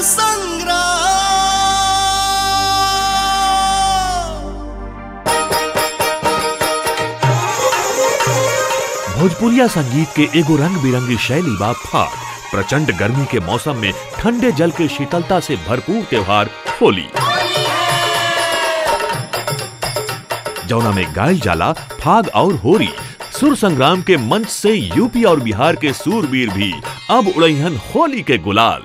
भोजपुरिया संगीत के एगो रंग बिरंगी शैली बा फाग। प्रचंड गर्मी के मौसम में ठंडे जल के शीतलता से भरपूर त्योहार होली, जौना में गायल जाला फाग और होरी। सुर संग्राम के मंच से यूपी और बिहार के सूरवीर भी अब उड़ैहन होली के गुलाल।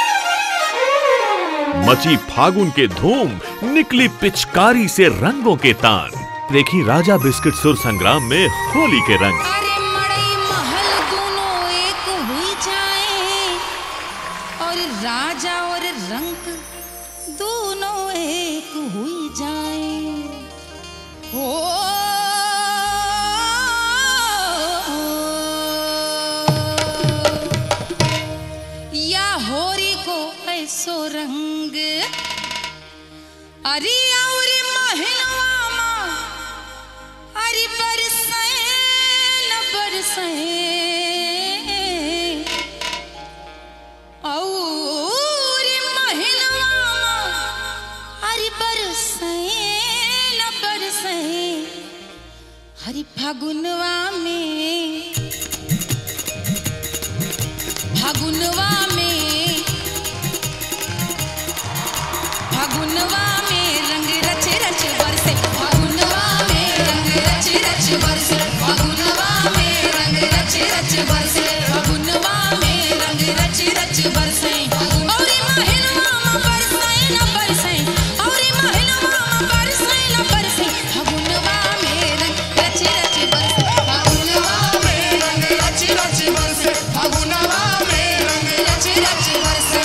मची फागुन के धूम, निकली पिचकारी से रंगों के तान। देखी राजा बिस्किट सुर संग्राम में होली के रंग। अरे मड़ई महल दोनों एक हुई जाए और राजा और रंग दोनों एक हुई जाए। ओ या होरी को ऐसो रंग अरे और महलवा अरे बरसे न बरसे और महलवा अरे बरसे न बरसे हरि फागुनवा में फागुनवा में फागुनवा में रंग रच रच बरसे। फागुनवा में रंग रच रच बरसे। फागुनवा में रंग रच रच बरसे। फागुनवा में रंग रच रच बरसे। और महलवा में बरसे न बरसे और महलवा में बरसे न बरसे। फागुनवा में रंग रच रच बरसे। फागुनवा में रंग रच रच बरसे। फागुनवा में रंग रच रच बरसे।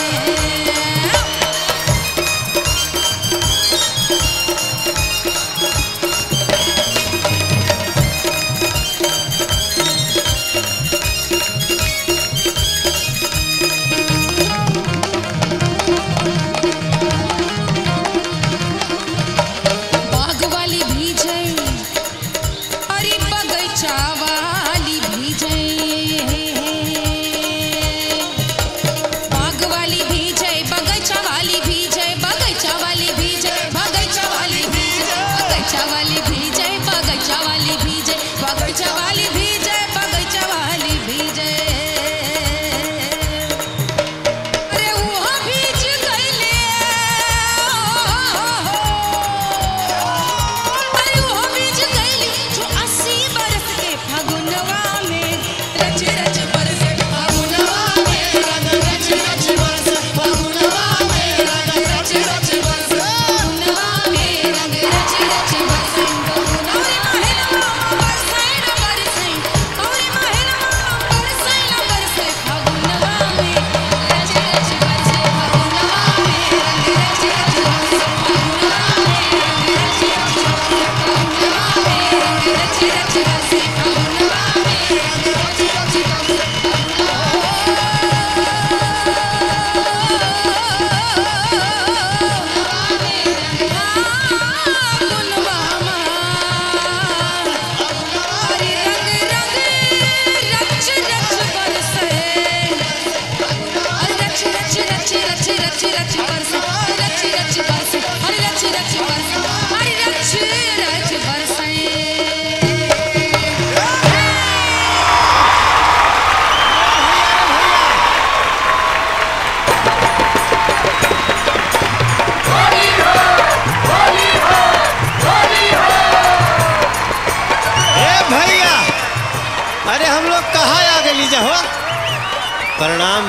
प्रणाम।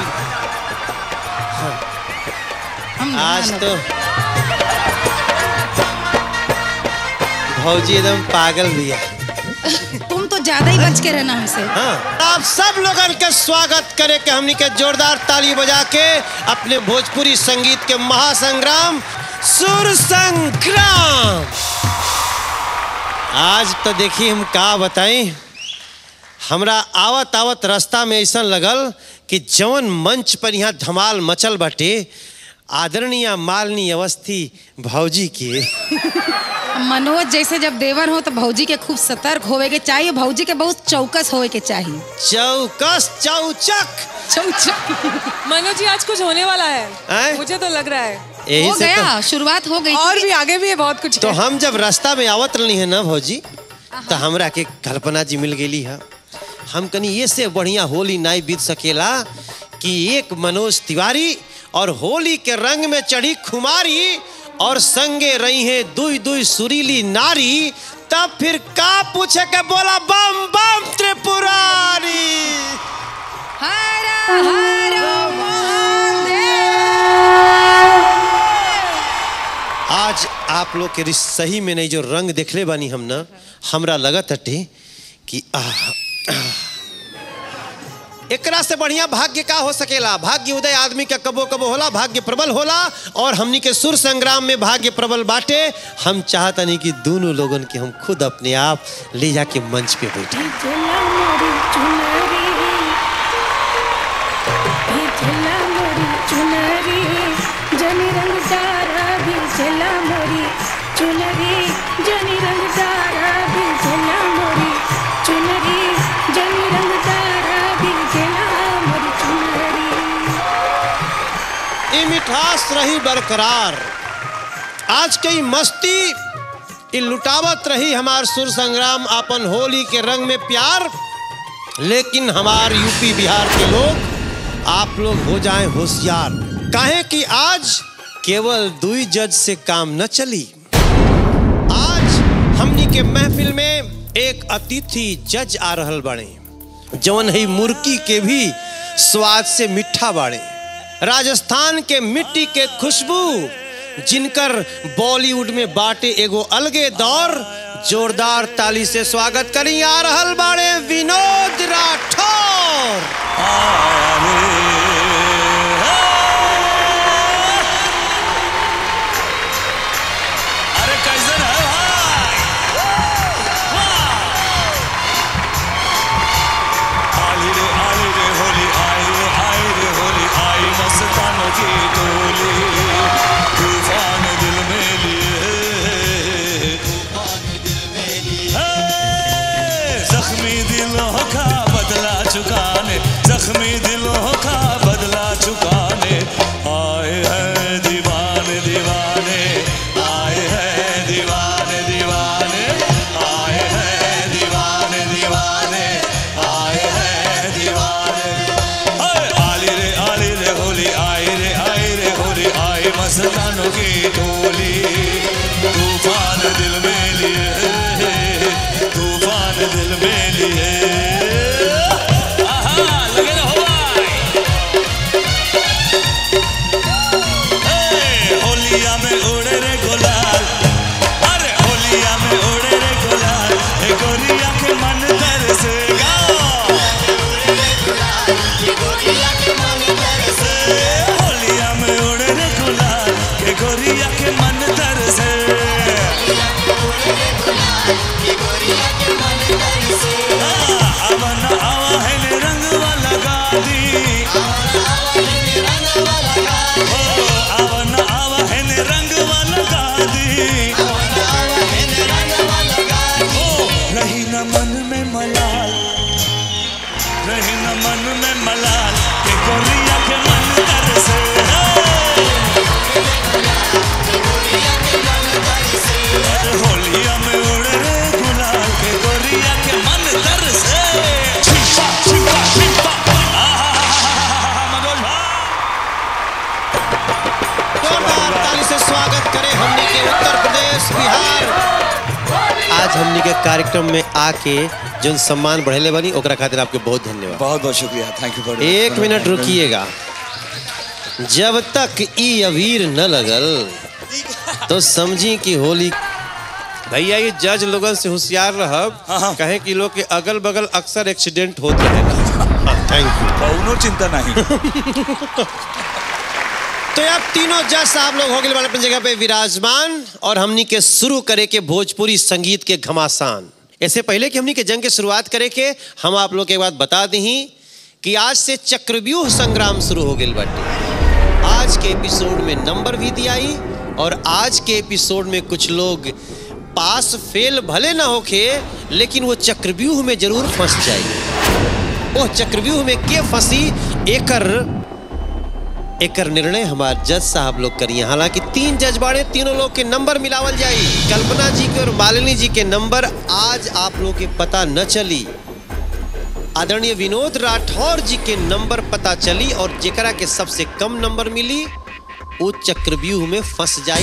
आज तो भौजी एकदम पागल भी है। तुम तो ज्यादा ही बच के रहना हमसे। हाँ, आप सब लोगन के स्वागत करे के हमनी के जोरदार ताली बजा के अपने भोजपुरी संगीत के महासंग्राम सुर संग्राम। आज तो देखिए हम का बताएं, हमरा आवत आवत रास्ता में ऐसा लगल कि जवन मंच पर यहाँ धमाल मचल बाटे आदरणीय मालिनी अवस्थी भौजी के मनोज जैसे जब देवर हो तो भौजी के खूब सतर्क होवे के चाहिए, भौजी के बहुत चौकस होवे के चाहिए। चौकस चौचक। मनोज जी आज कुछ होने वाला है, मुझे तो लग रहा है हो गया, शुरुआत हो गई और भी आगे भी है बहुत कुछ। तो हम जब रास्ता में आवत रही है ना भौजी, तो हमरा के कल्पना जी मिल गई है। हम कनी ये से बढ़िया होली नहीं बीत सकेला कि एक मनोज तिवारी और होली के रंग में चढ़ी खुमारी और संगे रही है दुई दुई सुरीली नारी, तब फिर का पूछे के बोला बम बम त्रिपुरारी। हर हर महादेव। आज आप लोग के सही में नहीं जो रंग देखले बानी हम ना, हमरा लगत हटे कि एकरा से बढ़िया भाग्य का हो सकेला। भाग्य उदय आदमी का कबो कबो होला, भाग्य प्रबल होला, और हमनी के सुर संग्राम में भाग्य प्रबल बाटे। हम चाहता नहीं कि दोनों लोगन के हम खुद अपने आप ले जाके मंच पे बैठे। मिठास रही बरकरार, आज की मस्ती लुटावत रही हमार सुर संग्राम अपन होली के रंग में प्यार। लेकिन हमार यूपी बिहार के लोग, आप लोग हो जाएं होशियार, काहे कि आज केवल दुई जज से काम न चली। आज हमनी के महफिल में एक अतिथि जज आ रहल बाड़े, जवन है मुर्की के भी स्वाद से मिठा बाड़े। राजस्थान के मिट्टी के खुशबू, जिनकर बॉलीवुड में बाटे एगो अलगे दौर। जोरदार ताली से स्वागत करी आ रहल बाड़े विनोद राठौर। अरे कैसन है भाई? आली रे होली आई रे होली आई, मस्तानों की टोली, तूफान दिल में लिए, जख्मी दिलों का बदला चुकाने, जख्मी दिलों का बदला चुकाने आए हैं दीवाने दीवाने, आए हैं दीवाने दीवाने, आए हैं दीवाने दीवाने, आए हैं दीवाने। आली रे होली आई रे होली आई, मस्तानों की टोली, तूफान दिल में लिए, तूफान दिल में लिए। लगे रहो भाई। होलिया में उड़े रे गुलाल, अरे होलिया में उड़े रे गुलाल, गोरिया के मन तरसेगा, होलिया में उड़े रे गुलाल, गोरिया के मन तरसे। अवन आवा है ने रंग वाला गादी, अवन आवा है ने रंग वाला गादी, रही न मन में मलाल, रही न मन में मलाल, के गोरिया के मन तरसे। होलिया में उड़े रे गुलाल, के गोरिया के मन तरसे। छिपा छिपा छिपा मनोज भाई। जोरदार ताली से स्वागत करें हमनी के उत्तर प्रदेश बिहार। आज हमनी के कार्यक्रम में आके जो सम्मान बढ़ेले बनी, ओकरा खातिर आपके बहुत धन्यवाद। बहुत बहुत शुक्रिया, थैंक यू फॉर। एक मिनट रुकिएगा, जब तक ई अबीर न लगल तो समझी कि होली। भैया ये जज लोगन से होशियार रहब, कहे कि लोग के अगल बगल अक्सर एक्सीडेंट होते रहेगा। थैंक यू, कौनो चिंता नहीं। तो अब तीनों जज साहब लोग हो गए वाले अपनी जगह पे विराजमान, और हमनी के शुरू करे के भोजपुरी संगीत के घमासान। ऐसे पहले कि हमनी के जंग के शुरुआत करे के, हम आप लोग के बात बता दी कि आज से चक्रव्यूह संग्राम शुरू हो गए बाटे। आज के एपिसोड में नंबर भी दिया, और आज के एपिसोड में कुछ लोग पास फेल भले ना होके लेकिन वो चक्रव्यूह में जरूर फंस जाएगी। वो चक्रव्यूह में के फंसी एकर निर्णय हमारे जज साहब लोग करिए। हालांकि 3 जज बाड़े, तीनों लोग के नंबर मिलावल जाई। कल्पना जी के और मालिनी जी के नंबर आज आप लोग के पता न चली। आदरणीय विनोद राठौर जी के नंबर पता चली और जेकरा के सबसे कम नंबर मिली वो चक्रव्यूह में फंस जाई।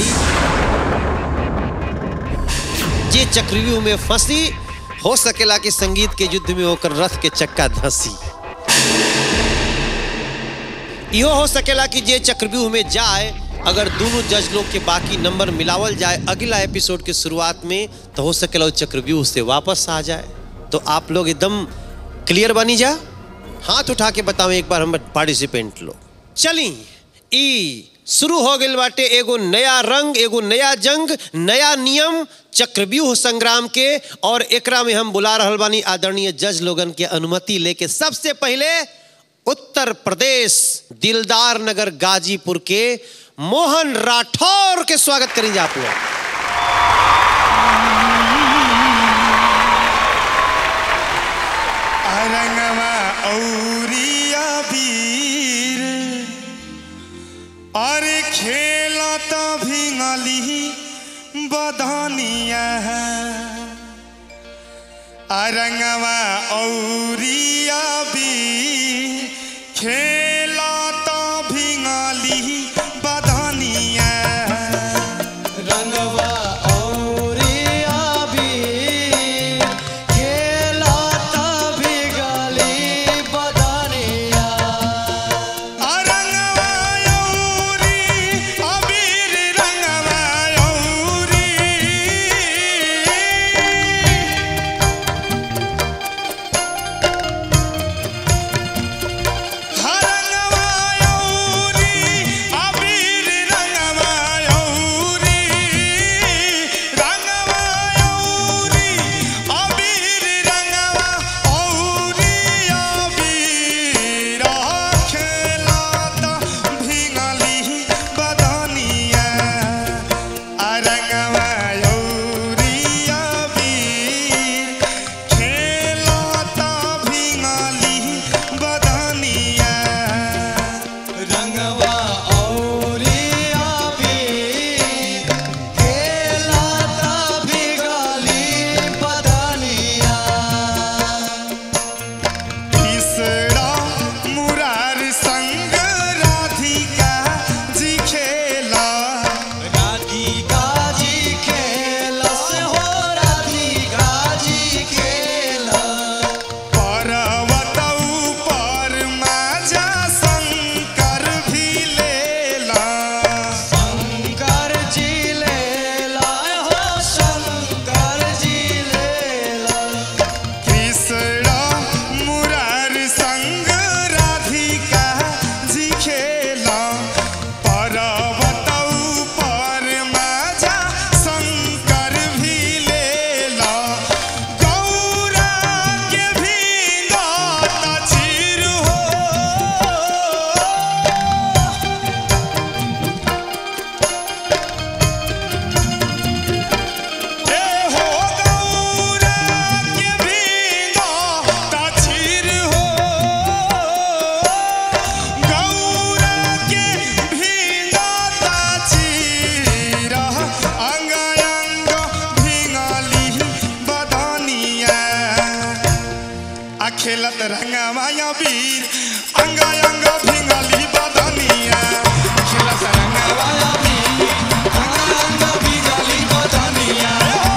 जे चक्रव्यूह में फंसी हो सकेला कि संगीत के युद्ध में होकर रथ के चक्का धसी। यो हो सकेला कि जे चक्रव्यूह में जाए, अगर दोनों जज लोग के बाकी नंबर मिलावल जाए अगला एपिसोड के शुरुआत में, तो हो सकेला वो चक्रव्यूह से वापस आ जाए। तो आप लोग एकदम क्लियर बनी जा। हाथ उठा के बताओ एक बार हम पार्टिसिपेंट लोग। चली ई शुरू हो गई बाटे एगो नया रंग, एगो नया जंग, नया नियम चक्रव्यूह संग्राम के। और एकरा में हम बुला रहल बानी आदरणीय जज लोगन के अनुमति लेके। सबसे पहले उत्तर प्रदेश दिलदार नगर गाजीपुर के मोहन राठौर के स्वागत करेंगे आप लोग। रंगवा औरिया वीर और खेला तो भिंगली बधानिया रंगवा औरिया वीर खेला तो भिंगली बधानिया रंगवा औरिया वीर खेला तो भिंगली बधानिया रंगवा औरी अबीर रंगवा औरी खेलत रंगवा वीर अंगा अंगा भिंगली बदनिया खेलत रंगवा वीर अंगा अंगा भिंगली बदनिया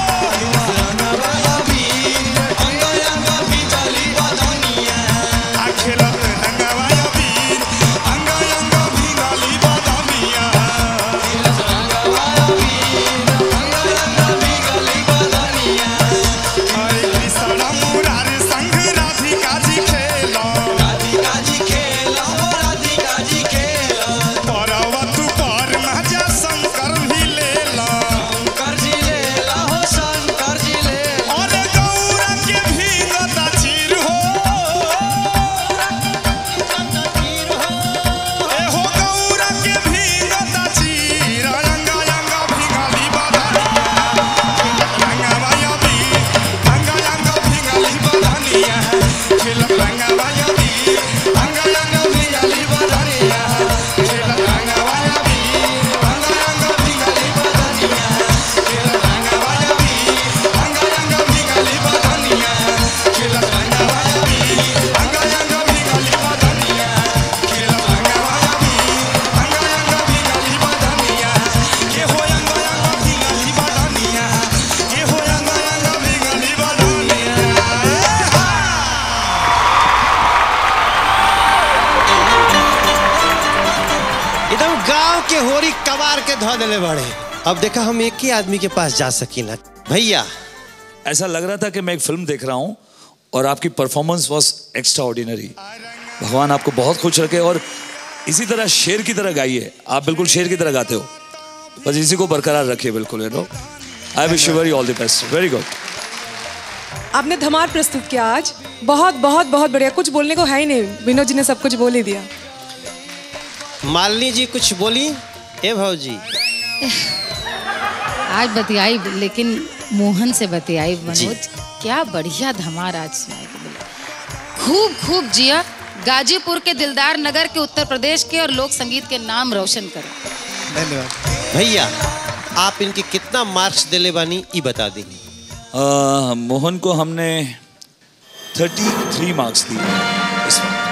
रंगवा वीर अंगा अंगा भिंगली बदनिया खेलत रंगवा वीर अंगा अंगा भिंगली बदनिया खेलत रंगवा वीर अंगा अंगा भिंगली बदनिया हरे कृष्ण मुरारी संग राधिका जी खेलो राधिका गांव के होरी कबार के धो दिले बड़े। अब देखा हम एक ही आदमी के पास जा सकीला। भैया ऐसा लग रहा था कि मैं एक फिल्म देख रहा हूँ और आपकी परफॉर्मेंस वॉज एक्स्ट्रा ऑर्डिनरी। भगवान आपको बहुत खुश रखे और इसी तरह शेर की तरह गाइए। आप बिल्कुल शेर की तरह गाते हो, बस इसी को बरकरार रखिए बिल्कुल। You know, I wish you very all the best. Very good. आपने धमाल प्रस्तुत किया आज, बहुत बहुत बहुत बढ़िया। कुछ बोलने को है ही नहीं, विनोद जी ने सब कुछ बोल ही दिया। मालिनी जी कुछ बोली? ए भाऊजी आज बतियाई, लेकिन मोहन से बतियाई। मनोज क्या बढ़िया धमार आज सुनाई। खूब खूब जिया, गाजीपुर के दिलदार नगर के, उत्तर प्रदेश के और लोक संगीत के नाम रोशन करो। धन्यवाद भैया। आप इनके कितना मार्क्स दिले बानी ई बता दी। मोहन को हमने 33 मार्क्स दिए इस वक्त।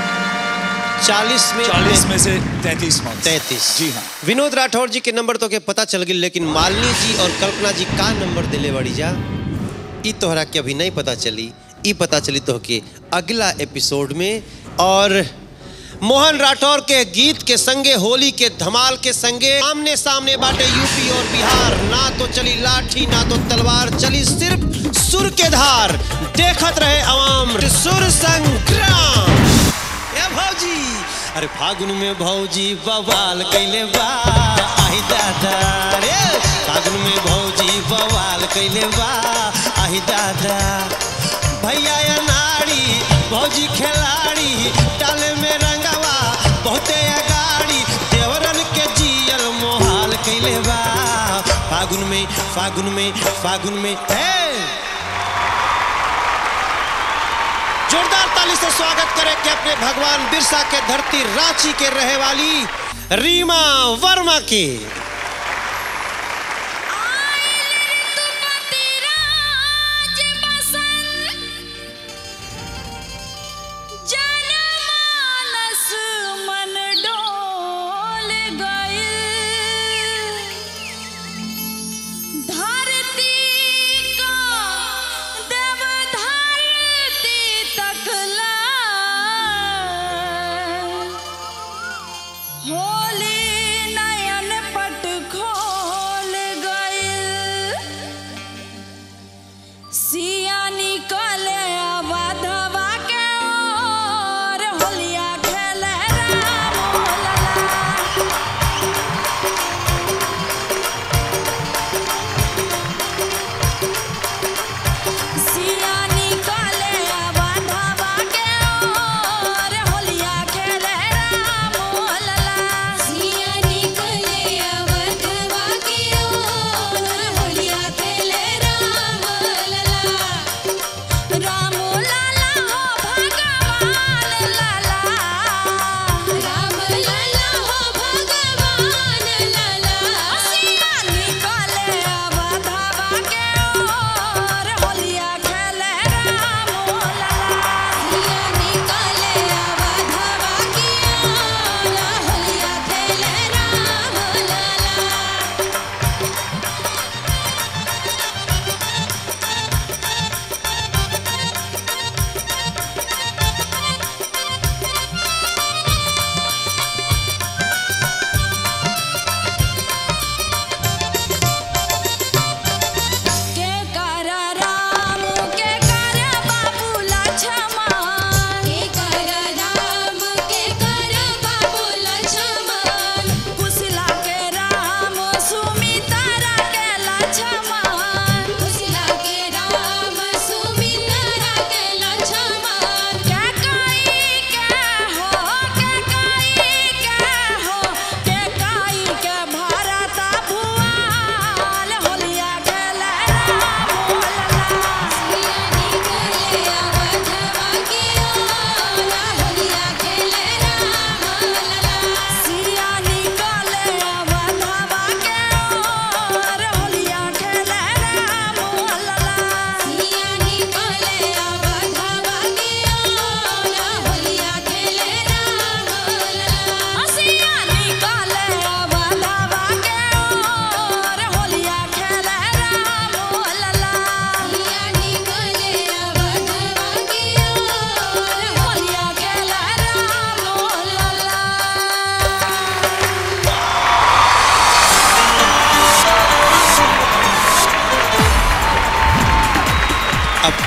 40 में से 33 मार्क्स। 33 जी हाँ। विनोद राठौर जी के नंबर तो के पता चल गई, लेकिन मालिनी जी और कल्पना जी का नंबर दिले बड़ी जा ई तोहरा के अभी नहीं पता चली। ई पता चली तो के अगला एपिसोड में। और मोहन राठौर के गीत के संगे, होली के धमाल के संगे आमने सामने बाटे यूपी और बिहार। ना तो चली लाठी ना तो तलवार, चली सिर्फ सुर के धार। देखत रहे अवाम सुर संग्राम। ए भौजी, अरे फागुन में भौजी बवाल कैले बा। आही दादा रे, फागुन में भौजी बवाल कैले बा। आही दादा भैया या नारी, भौजी खिलाड़ी, डाले में रंगवा बहुते अगाड़ी। देवरन के जियल मोहाल कैले बा। फागुन में फागुन में फागुन में है। जोरदार ताली से स्वागत करें कि अपने भगवान बिरसा के धरती रांची के रहे वाली रीमा वर्मा की। होली नयन पट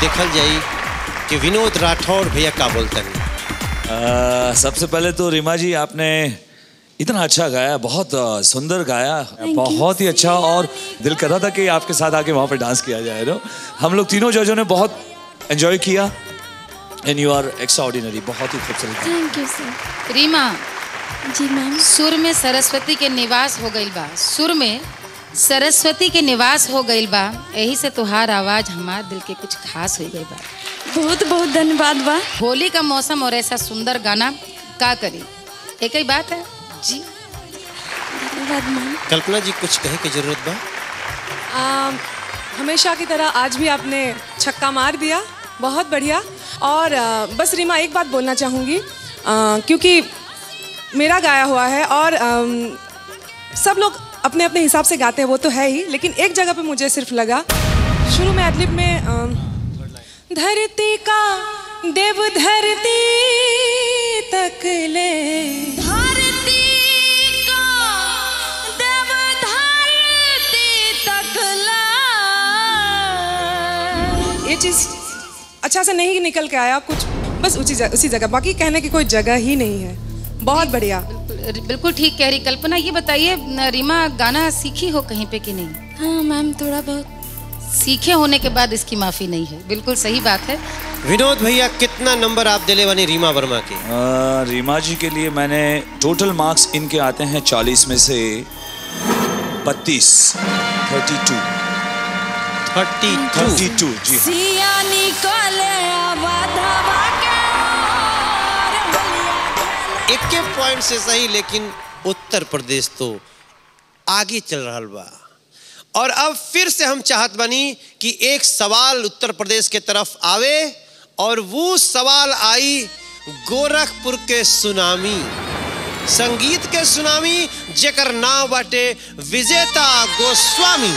देखल जाई कि विनोद राठौड़ भैया का बोलते हैं। सबसे पहले तो रीमा जी आपने इतना अच्छा गाया, बहुत सुंदर गाया, बहुत ही अच्छा, और दिल कर रहा था कि आपके साथ आके वहाँ पे डांस किया जाए। नो, हम लोग तीनों जजों ने बहुत एंजॉय किया एंड यू आर एक्स्ट्राऑर्डिनरी, बहुत ही खूबसूरत। थैंक यू सर। रीमा जी मैम। सुर में सरस्वती के निवास हो गइल बा, सुर में सरस्वती के निवास हो गइल बा, यही से तुहार आवाज हमार दिल के कुछ खास हो गई बा। बहुत बहुत धन्यवाद बा। होली का मौसम और ऐसा सुंदर गाना का करी, एक ही बात है जी। धन्यवाद मैम। कल्पना जी कुछ कहे की जरूरत बा? हमेशा की तरह आज भी आपने छक्का मार दिया, बहुत बढ़िया। और बस रीमा एक बात बोलना चाहूँगी, क्योंकि मेरा गाया हुआ है और सब लोग अपने अपने हिसाब से गाते हैं, वो तो है ही, लेकिन एक जगह पे मुझे सिर्फ लगा शुरू में एडलिब में धरती का देव धरती तक ले, धरती का देव धरती तक ला। ये चीज़ अच्छा से नहीं निकल के आया कुछ, बस उसी जगह, बाकी कहने की कोई जगह ही नहीं है। बहुत बढ़िया, बिल्कुल ठीक कह रही कल्पना। ये बताइए रीमा, गाना सीखी हो कहीं पे कि नहीं? हाँ मैम, थोड़ा बहुत। सीखे होने के बाद इसकी माफी नहीं है, बिल्कुल सही बात है। विनोद भैया कितना नंबर आप दिले बनी रीमा वर्मा के? रीमा जी के लिए मैंने टोटल मार्क्स इनके आते हैं 40 में से 32, 32 जी। सिया निकले आवाधवा के और एक पॉइंट से सही, लेकिन उत्तर प्रदेश तो आगे चल रहा बा। और अब फिर से हम चाहत बनी कि एक सवाल उत्तर प्रदेश के तरफ आवे, और वो सवाल आई गोरखपुर के सुनामी, संगीत के सुनामी, जेकर नाम बाटे विजेता गोस्वामी।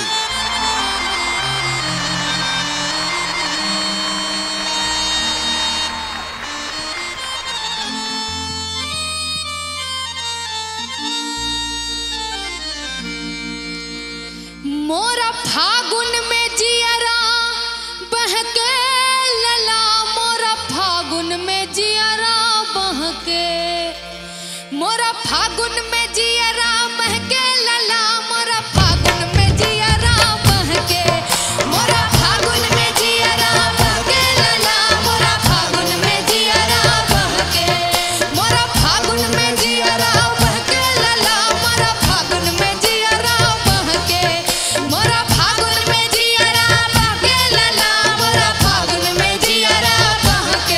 मोरा फागुन में जियरा बहके लला, मोरा फागुन में जियरा बहके, मोरा फागुन में जियरा बहके लला, मोरा फागुन में जियरा बहके, मोरा फागुन में जियरा बहके लला, मोरा फागुन में जियरा बहके, मोरा फागुन में जियरा बहके लला, मोरा फागुन में जियरा बहके, मोरा फागुन में जियरा बहके लला, मोरा फागुन में जियरा बहके।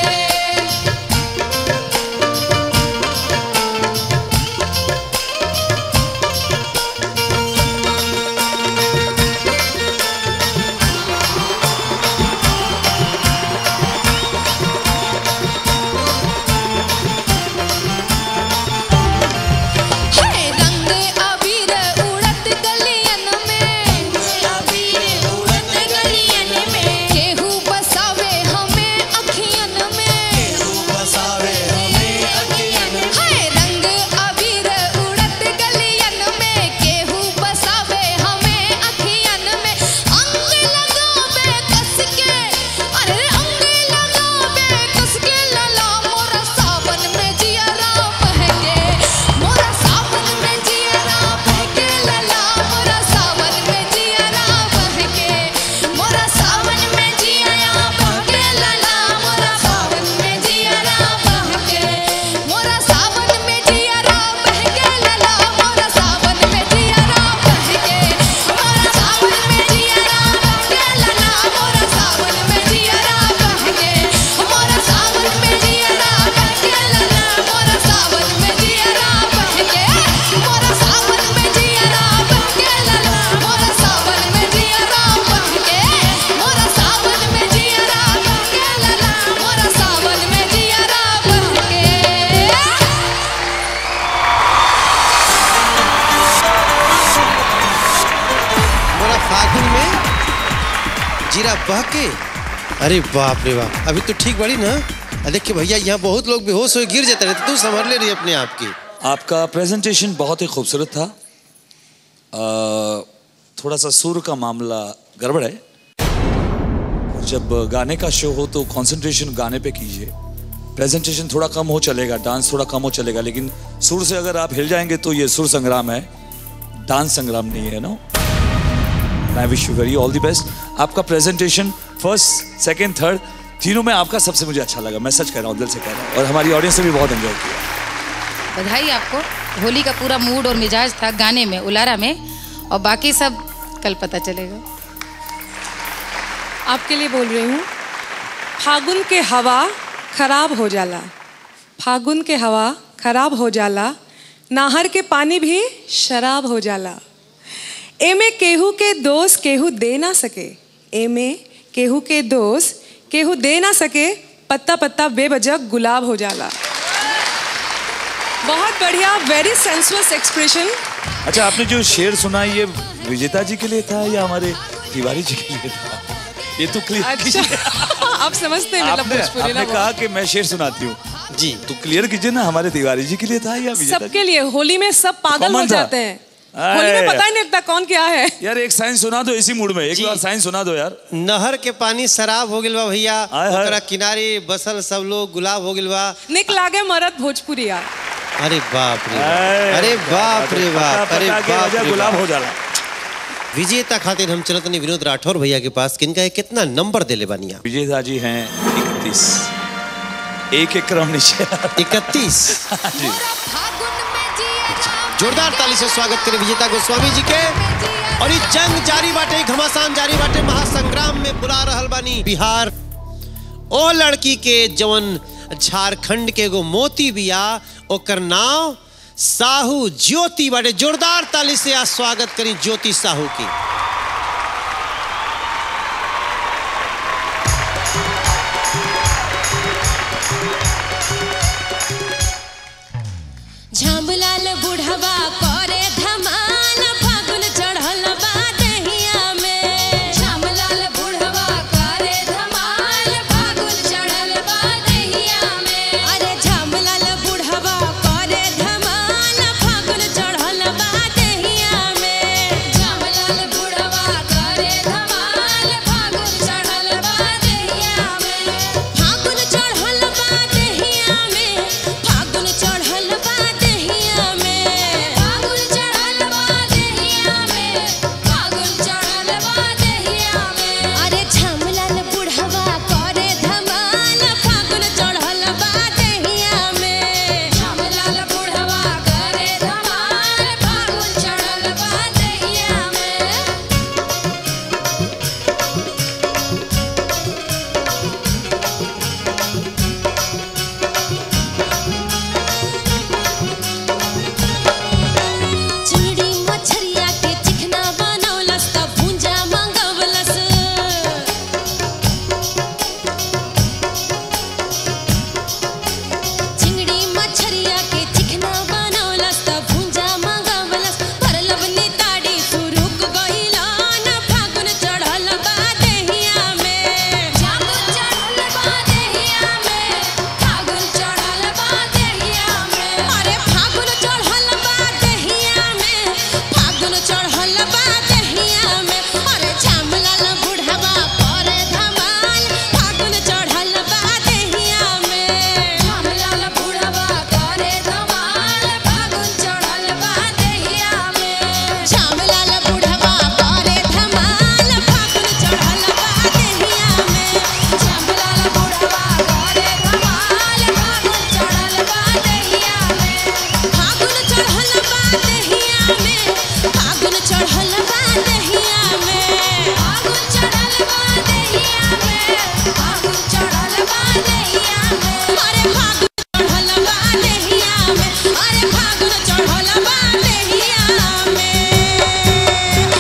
हे रंग अबीर उड़त गलियन में, अबीर उड़त गलियन में, केहू बसावे हमें अखियन में, केहू बसावे हमें अखियन में। हे रंग अबीर उड़त गलियन में, केहू बसावे हमें अखियन में। अंग लगावे कस के, अरे अंग लगावे कस के लला, मोरा सावन में जियरा बहके, मोरा सावन में जियरा बहके लला, मोरा सावन में जियरा बहके, मोरा सावन में जियरा बहके लला, मोरा सावन में जियरा बहके, मोरा सावन में जियरा बहके लला, मोरा सावन में जियरा बहके, मोरा सावन में जियरा बहके लला, मोरा सावन में जियरा बहके, मोरा सावन में जियरा बहके लला, मोरा सावन में जियरा बहके, मोरा सावन में जियरा बहके लला, मोरा सावन में जियरा बहके, मोरा सावन में जियरा बहके लला, मोरा सावन में जियरा बहके। मोरा फागुन में जीरा बहके, अरे बाप रे बाप, अभी तो ठीक बड़ी ना। देखिए भैया, यहाँ बहुत लोग बेहोश हो गिर जाते रहते, तू संभल ले रही अपने आप की। आपका प्रेजेंटेशन बहुत ही खूबसूरत था। थोड़ा सा सुर का मामला गड़बड़ है। जब गाने का शो हो तो कंसंट्रेशन गाने पे कीजिए, प्रेजेंटेशन थोड़ा कम हो चलेगा, डांस थोड़ा कम हो चलेगा, लेकिन सुर से अगर आप हिल जाएंगे तो ये सुर संग्राम है, डांस संग्राम नहीं है। No, I wish you very all the best. आपका प्रेजेंटेशन फर्स्ट, सेकंड, थर्ड तीनों में आपका सबसे मुझे अच्छा लगा, मैं सच कह रहा हूँ, दिल से कह रहा हूँ, और हमारी ऑडियंस ने भी बहुत एंजॉय किया। बधाई आपको। होली का पूरा मूड और मिजाज था गाने में, उलारा में, और बाकी सब कल पता चलेगा। आपके लिए बोल रही हूँ। फागुन के हवा खराब हो जाला, फागुन के हवा खराब हो जाला, नाहर के पानी भी शराब हो जाला। एमे केहू के दोस्त केहू दे ना सके, एमे केहू के दोस्त केहू दे ना सके, पत्ता पत्ता बेवजह गुलाब हो जाला। बहुत बढ़िया, वेरी सेंसुअस एक्सप्रेशन। अच्छा, आपने जो शेर सुना ये विजेता जी के लिए था या हमारे तिवारी जी के लिए था? ये तो क्लियर। अच्छा, आप समझते हैं मतलब भोजपुरी ना। आपने कहा कि मैं शेर सुनाती हूँ जी, तो क्लियर कीजिए ना, हमारे तिवारी जी के लिए था या विजेता? सबके लिए। होली में सब पागल हो जाते हैं, होली में पता ही नहीं लगता कौन क्या है। यार एक साइंस सुना दो इसी मूड में, एक बार साइंस सुना दो यार। नहर के पानी शराब हो गिलवा भैया, ओकरा किनारे बसल सब लोग गुलाब हो गिलवा। निक लागे मरद भोजपुरी यार। अरे बाप रे, अरे बाप रे बाप, अरे बाप रे, गुलाब हो जाला। विजेता खातिर हम चलत नहीं विनोद राठौर भैया के पास, किनका है कितना नंबर देले बानिया? विजेता जी हैं 31, एक क्रम नीचे 31। जोरदार ताली से स्वागत करें विजेता गोस्वामी जी के। और ये जंग जारी बाटे, घमासान जारी बाटे, महासंग्राम में बुला रहल बानी बिहार ओ लड़की के जवन झारखंड के एगो मोती बिया, ओकर नाम साहू ज्योति बाटे। जोरदार ताली से आज स्वागत करी ज्योति साहू की। झामलाल बुढ़वा करे धमाल, फागुन चढ़ल बा दहिया में। झामलाल बुढ़वा करे धमाल, फागुन चढ़ल बा दहिया में। अरे झामलाल बुढ़वा करे धमाल, फागुन चढ़ल बा दहिया में। झामलाल बुढ़वा करे धमाल, फागुन चढ़ल बा दहिया में। फागुन चढ़ल बा दहिया में, फागुन चढ़ल बा दहिया में। फागुन चढ़ल बा दहिया में, फागुन चढ़ल बा दहिया में। अरे झामलाल बुढ़वा करे धमाल, फागुन चढ़ल बा दहिया में। झामलाल बुढ़वा करे धमाल, फागुन चढ़ल बा दहिया में। चिड़ी मछरिया के चिकना बनौलस, त भुंजा मंगवलस। चिंगड़ी मछरिया के चिकना बनौलस, त भुंजा मंगवलस। परलवनी ताड़ी सुरुक गइला न, फागुन चढ़ल बा दहिया में। फागुन चढ़ल बा दहिया में, फागुन चढ़ल बा दहिया में। अरे फागुन चढ़ल बा दहिया में, फागुन चढ़ल बा दहिया में। अरे झामलाल बुढ़वा करे धमाल, फागुन चढ़ल बा दहिया में। झामलाल बुढ़वा करे धमाल, फागुन चढ़ल बा दहिया में। झामलाल बुढ़वा करे धमाल, फागुन चढ़ल बा दहिया में। झामलाल बुढ़वा करे धमाल, फागुन चढ़ल बा दहिया में। फागुन चढ़ल बा दहिया में, फागुन चढ़ल बा दहिया में। फागुन चढ़ल बा दहिया में, फागुन चढ़ल बा दहिया में। अरे फागुन चढ़ल बा दहिया में, अरे फागुन चढ़ल बा दहिया में।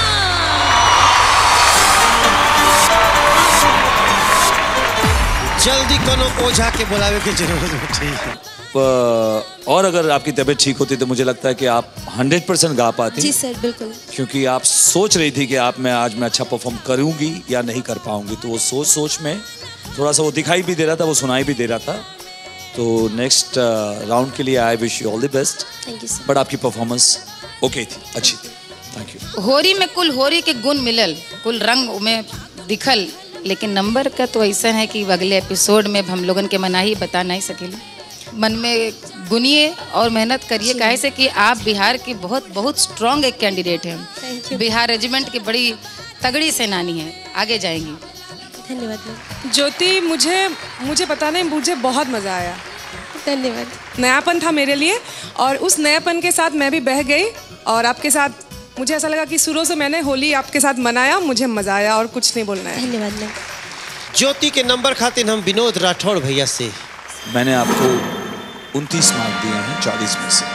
जल्दी कोनो ओझा के बुलावे की जरूरत होती। और अगर आपकी तबीयत ठीक होती तो मुझे लगता है कि आप 100% गा पाती। जी सर, बिल्कुल। क्योंकि आप सोच रही थी कि आज मैं अच्छा परफॉर्म करूंगी या नहीं कर पाऊंगी, तो वो सोच में थोड़ा सा वो दिखाई भी दे रहा था, वो सुनाई भी दे रहा था। तो नेक्स्ट राउंड के लिए I wish you all the best. Thank you sir. But आपकी परफॉर्मेंस ओके थी, अच्छी थी। Thank you. होरी में कुल होरी के गुण मिलल, कुल रंग में दिखल, लेकिन नंबर का तो ऐसा है कि अगले एपिसोड में हम लोगन के मना ही बता नहीं सकेला। मन में गुनिए और मेहनत करिए, काहे से कि आप बिहार की बहुत बहुत स्ट्रॉन्ग एक कैंडिडेट हैं। बिहार रेजिमेंट की बड़ी तगड़ी सेनानी है, आगे जाएंगी। धन्यवाद। ज्योति, मुझे पता नहीं, मुझे बहुत मज़ा आया। धन्यवाद। नयापन था मेरे लिए और उस नयापन के साथ मैं भी बह गई और आपके साथ मुझे ऐसा लगा कि शुरू से मैंने होली आपके साथ मनाया, मुझे मज़ा आया और कुछ नहीं बोलना है। धन्यवाद मैम। ज्योति के नंबर खातिर हम विनोद राठौड़ भैया से मैंने आपको 29 मार्क दिए हैं 40 में से।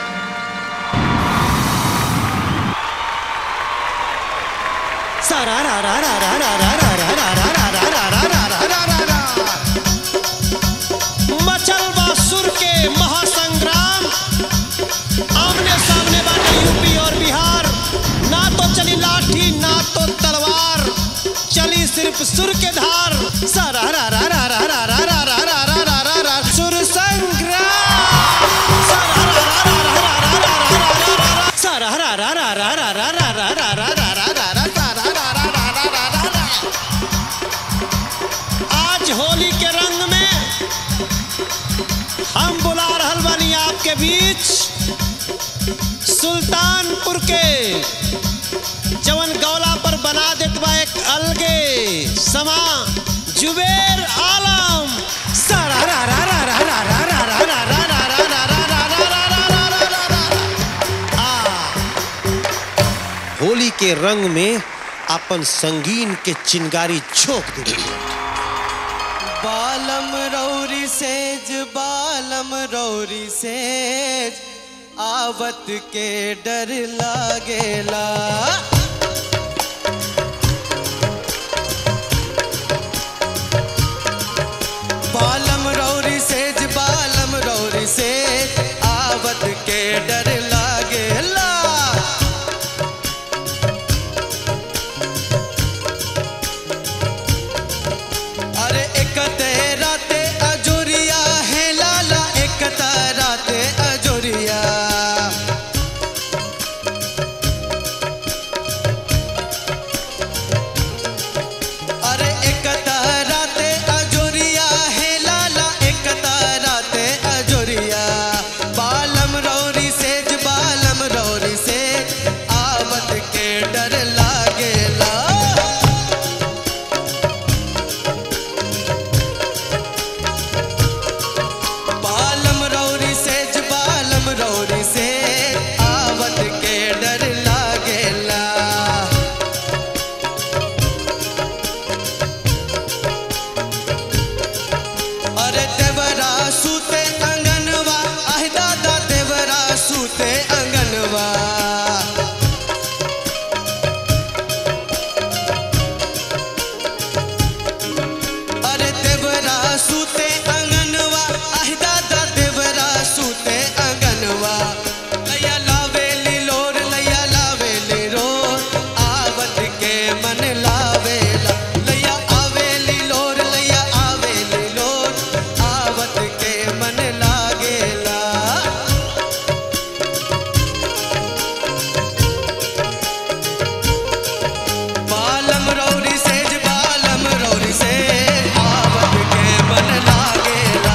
मचल बासुर के महासंग्राम, आमने सामने बाटे यूपी और बिहार। ना तो चली लाठी ना तो तलवार, चली सिर्फ सुर के धार। सुर संग्राम, आज होली के रंग में हम बुला रहल बानी आपके बीच सुल्तानपुर के जवन गौला पर बना देत बा एक अलगे समा, जुबेर आलम। होली के रंग में अपन संगीन के चिंगारी झोंक दे। बालम रौरी सेज, बालम रौरी सेज, आवत के डर लागेला। बालम रौरी सेज, बालम रौरी सेज, आवत के डर लागेला। अरे एक तेराते अजोरिया है लाला, एक तेराते अजोरिया। अरे एक तेराते अजोरिया है लाला, एक तेराते अजोरिया। बालम रौरी सेज, बालम रौरी सेज, आवत के डर लागेला। बालम रौरी सेज, बालम रौरी सेज, आवत के डर लागेला। अरे देवरा सूते अंगनवा, आह दादा देवरा सूते अंगनवा। अरे देवरा सूते अंगनवा, आह दादा देवरा सूते अंगनवा। लैया लावेली लोर, लैया लावेली रोर, आवत के मन लावेला। लैया आवेली लोर, लैया आवेली लोर, आवत के मन लागेला। बालम रौरी सेज, बालम रौरी सेज, आवत के मन लागेला।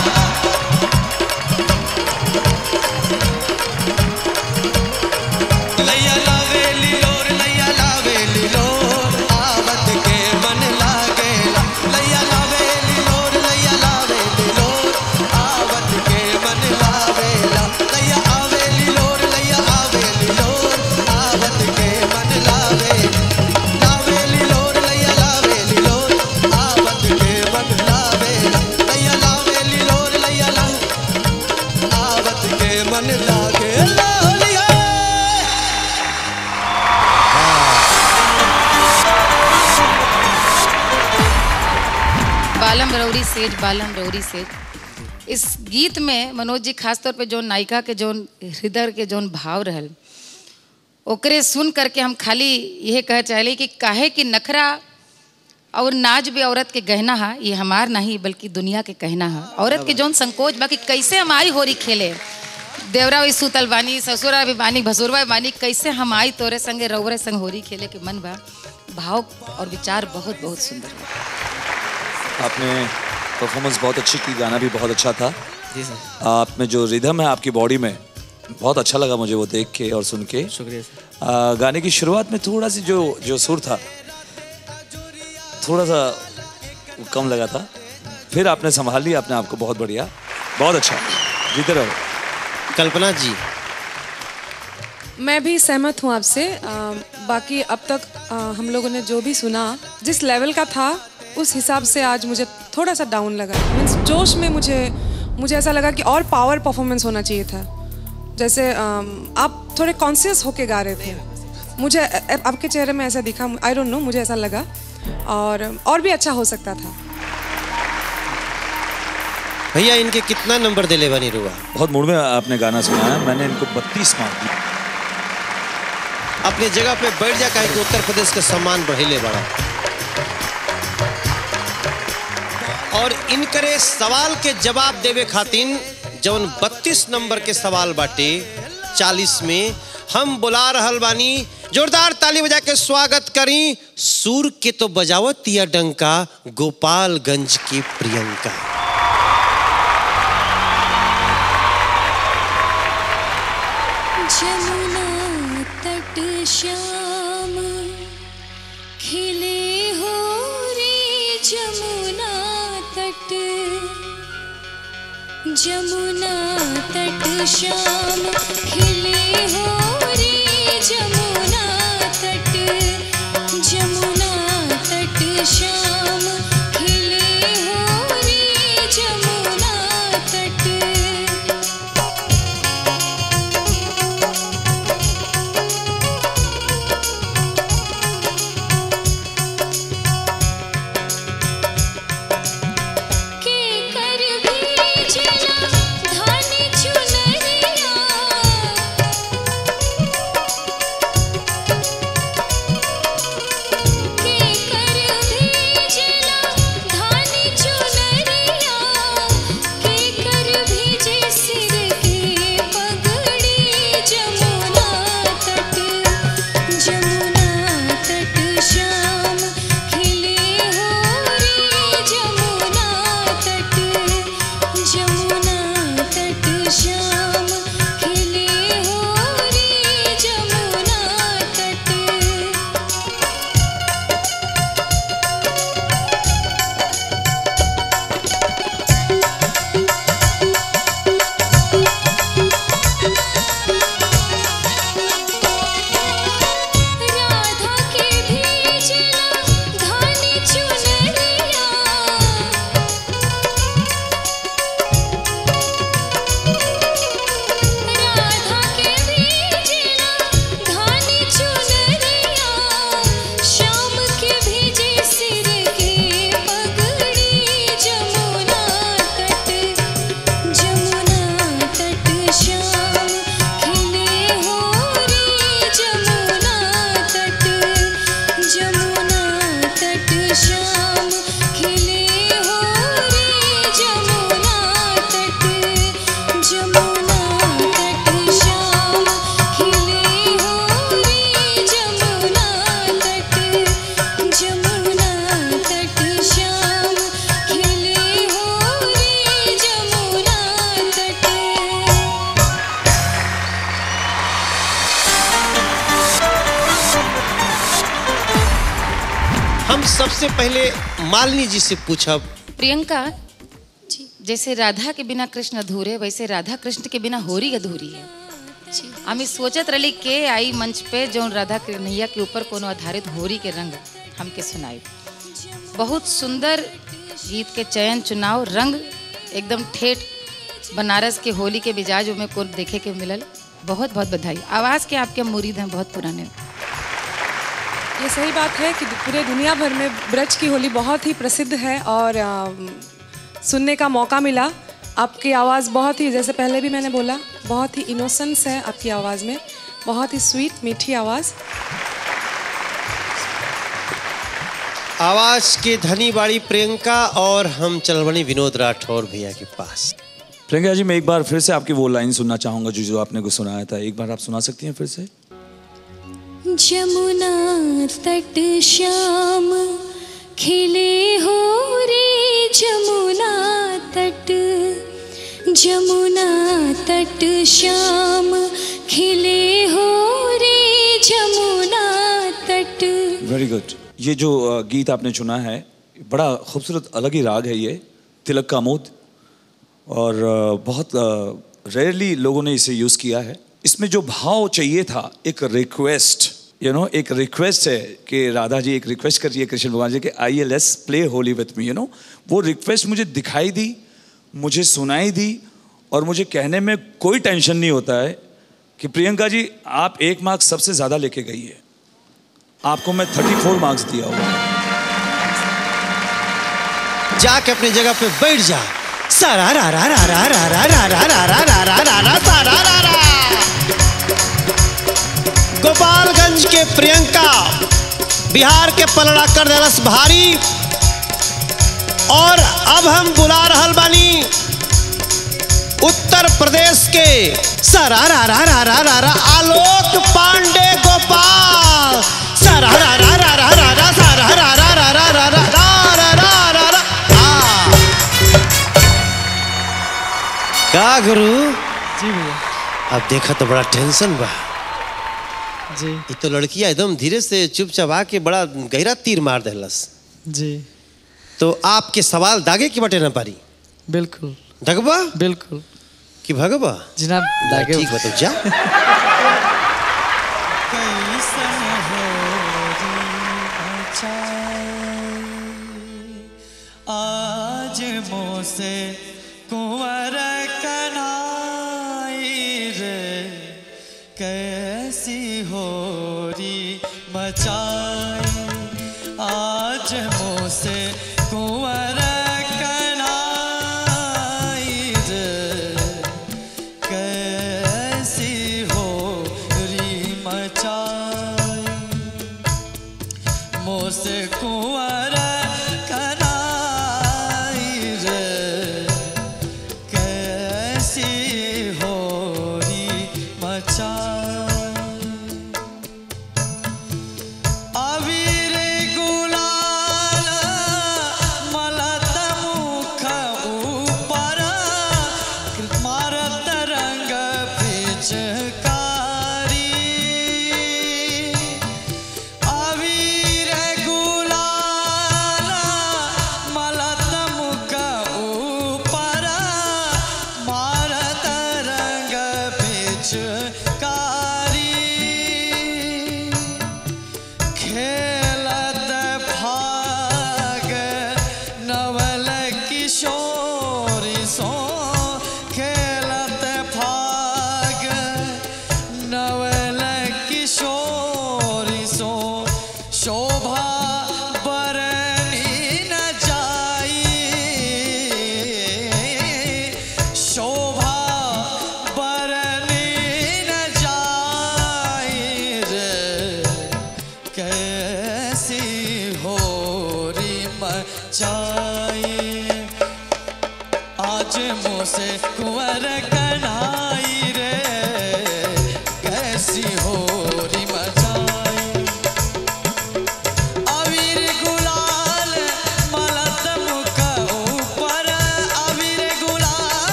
लैया लावेली लोर, लैया लावेली लोर, आवत के मन लागेला। लैया लावेली लोर, लैया लावेली लोर, आवत के मन लावेला। लैया आवेली लोर, लैया आवेली लोर, आवत के मन लावेला। लावेली लोर, लैया लावेली लोर, आवत के मन लावेला। लैया लावेली लोर, लैया आवत के मन लागेला। होलिया बालम रौरी सेज, बालम रौरी सेज। इस गीत में मनोज जी खास तौर पे जो नायिका के जो हृदय के जो भाव रहल, ओकरे सुन करके हम खाली यह कह चाहले कि काहे कि नखरा और नाच भी औरत के गहना है, ये हमार नहीं बल्कि दुनिया के कहना है। औरत के जौन संकोच बाकी कैसे हम आई होरी खेले, देवरा भी सुतल बानी, ससुरा भी बानी, भसुरवा भी बानी, कैसे हम आई तोरे संगे रौरे संग होरी खेले के मन बा। भाव और विचार बहुत बहुत सुंदर है। आपने परफॉर्मेंस बहुत अच्छी की, गाना भी बहुत अच्छा था। जी सर। आप में जो रिदम है आपकी बॉडी में, बहुत अच्छा लगा मुझे वो देख के और सुन के। शुक्रिया सर। गाने की शुरुआत में थोड़ा सी जो सुर था थोड़ा सा कम लगा था, फिर आपने संभाल लिया अपने आप को, बहुत बढ़िया, बहुत अच्छा, जीते रहो। कल्पना जी। मैं भी सहमत हूँ आपसे। बाकी अब तक हम लोगों ने जो भी सुना, जिस लेवल का था उस हिसाब से आज मुझे थोड़ा सा डाउन लगा। मीन्स जोश में मुझे ऐसा लगा कि और पावर परफॉर्मेंस होना चाहिए था। जैसे आप थोड़े कॉन्शियस होके गा रहे थे, मुझे आपके चेहरे में ऐसा दिखा, आई डोंट नो, मुझे ऐसा लगा। और भी अच्छा हो सकता था। भैया इनके कितना नंबर दिले बनी रुआ? बहुत मूड में आपने गाना सुनाया, मैंने इनको 32 मार्क दिए। अपनी जगह पे बैठ जा, काहे कि उत्तर प्रदेश का सम्मान बढ़ेले बड़ा। और इनकरे सवाल के जवाब देवे खातिर जौन 32 नंबर के सवाल बाटे 40 में, हम बुला रहल बानी, जोरदार ताली बजा के स्वागत करी। सूर के तो बजावतिया डंका, गोपालगंज की प्रियंका। जमुना तट श्याम खिले हो रे जमुना तट, जमुना तट श्याम खिले हो रे जमुना तट, जमुना तट श्याम खिले हो रे जमुना तट। सबसे पहले मालिनी जी से पूछा। प्रियंका, जैसे राधा के बिना कृष्ण अधूरे, वैसे राधा कृष्ण के बिना होरी अधूरी है। हम सोचत रही के आई मंच पे जो राधा कन्हैया के ऊपर कोनो आधारित होरी के रंग हमके सुनाई। बहुत सुंदर गीत के चयन, चुनाव, रंग एकदम ठेठ बनारस के होली के मिजाज में को देखे के मिलल। बहुत बहुत बधाई। आवाज़ के आपके मुरीद हैं, बहुत पुराने। ये सही बात है कि पूरे दुनिया भर में ब्रज की होली बहुत ही प्रसिद्ध है और सुनने का मौका मिला। आपकी आवाज़ बहुत ही, जैसे पहले भी मैंने बोला, बहुत ही इनोसेंस है आपकी आवाज़ में, बहुत ही स्वीट मीठी आवाज़। आवाज़ के धनी बाड़ी प्रियंका। और हम चलवनी विनोद राठौर भैया के पास। प्रियंका जी, मैं एक बार फिर से आपकी वो लाइन सुनना चाहूँगा जो आपने को सुनाया था। एक बार आप सुना सकती हैं फिर से? जमुना तट श्याम खिले हो रे जमुना तट श्याम खिले हो रे जमुना तट। Very good. ये जो गीत आपने चुना है बड़ा खूबसूरत अलग ही राग है, ये तिलक का मोद, और बहुत रेयरली लोगों ने इसे यूज़ किया है। इसमें जो भाव चाहिए था, एक रिक्वेस्ट, एक रिक्वेस्ट है कि राधा जी एक रिक्वेस्ट कर रही है कृष्ण भगवान जी के आइए let's play Holi with me, वो रिक्वेस्ट मुझे दिखाई दी, मुझे सुनाई दी, और मुझे कहने में कोई टेंशन नहीं होता है कि प्रियंका जी आप 1 मार्क्स सबसे ज़्यादा लेके गई है, आपको मैं 34 मार्क्स दिया हुआ। जाके अपनी जगह पे बैठ जा। सारा रा रा रा रा रा रा रा रा रा रा रा रा रा रा सारा रा रा। गोपालगंज के प्रियंका बिहार के पलड़ा कर देलस भारी। और अब हम बुला रहल बानी उत्तर प्रदेश के सारा रा रा रा रा रा रा आलोक पांडे गोपाल। सारा रा रा रा रा रा रा सारा रा रा रा रा रा रा रा रा रा रा। का गुरु जी भैया। अब देखा तो बड़ा टेंशन बा जी। ये तो लड़कियां एकदम धीरे से चुपचाप के बड़ा गहरा तीर मार देलस जी। तो आपके सवाल दागे की बटे न पारी? बिल्कुल दगबा बिल्कुल कि भगबा जनाब दागे। ठीक बता जा। आज मोसे कुंवर कनाई रे कैसी होरी मचाई। आज मोसे कुंवर कनाई रे कैसी होरी मचाई। मोसे कुंवर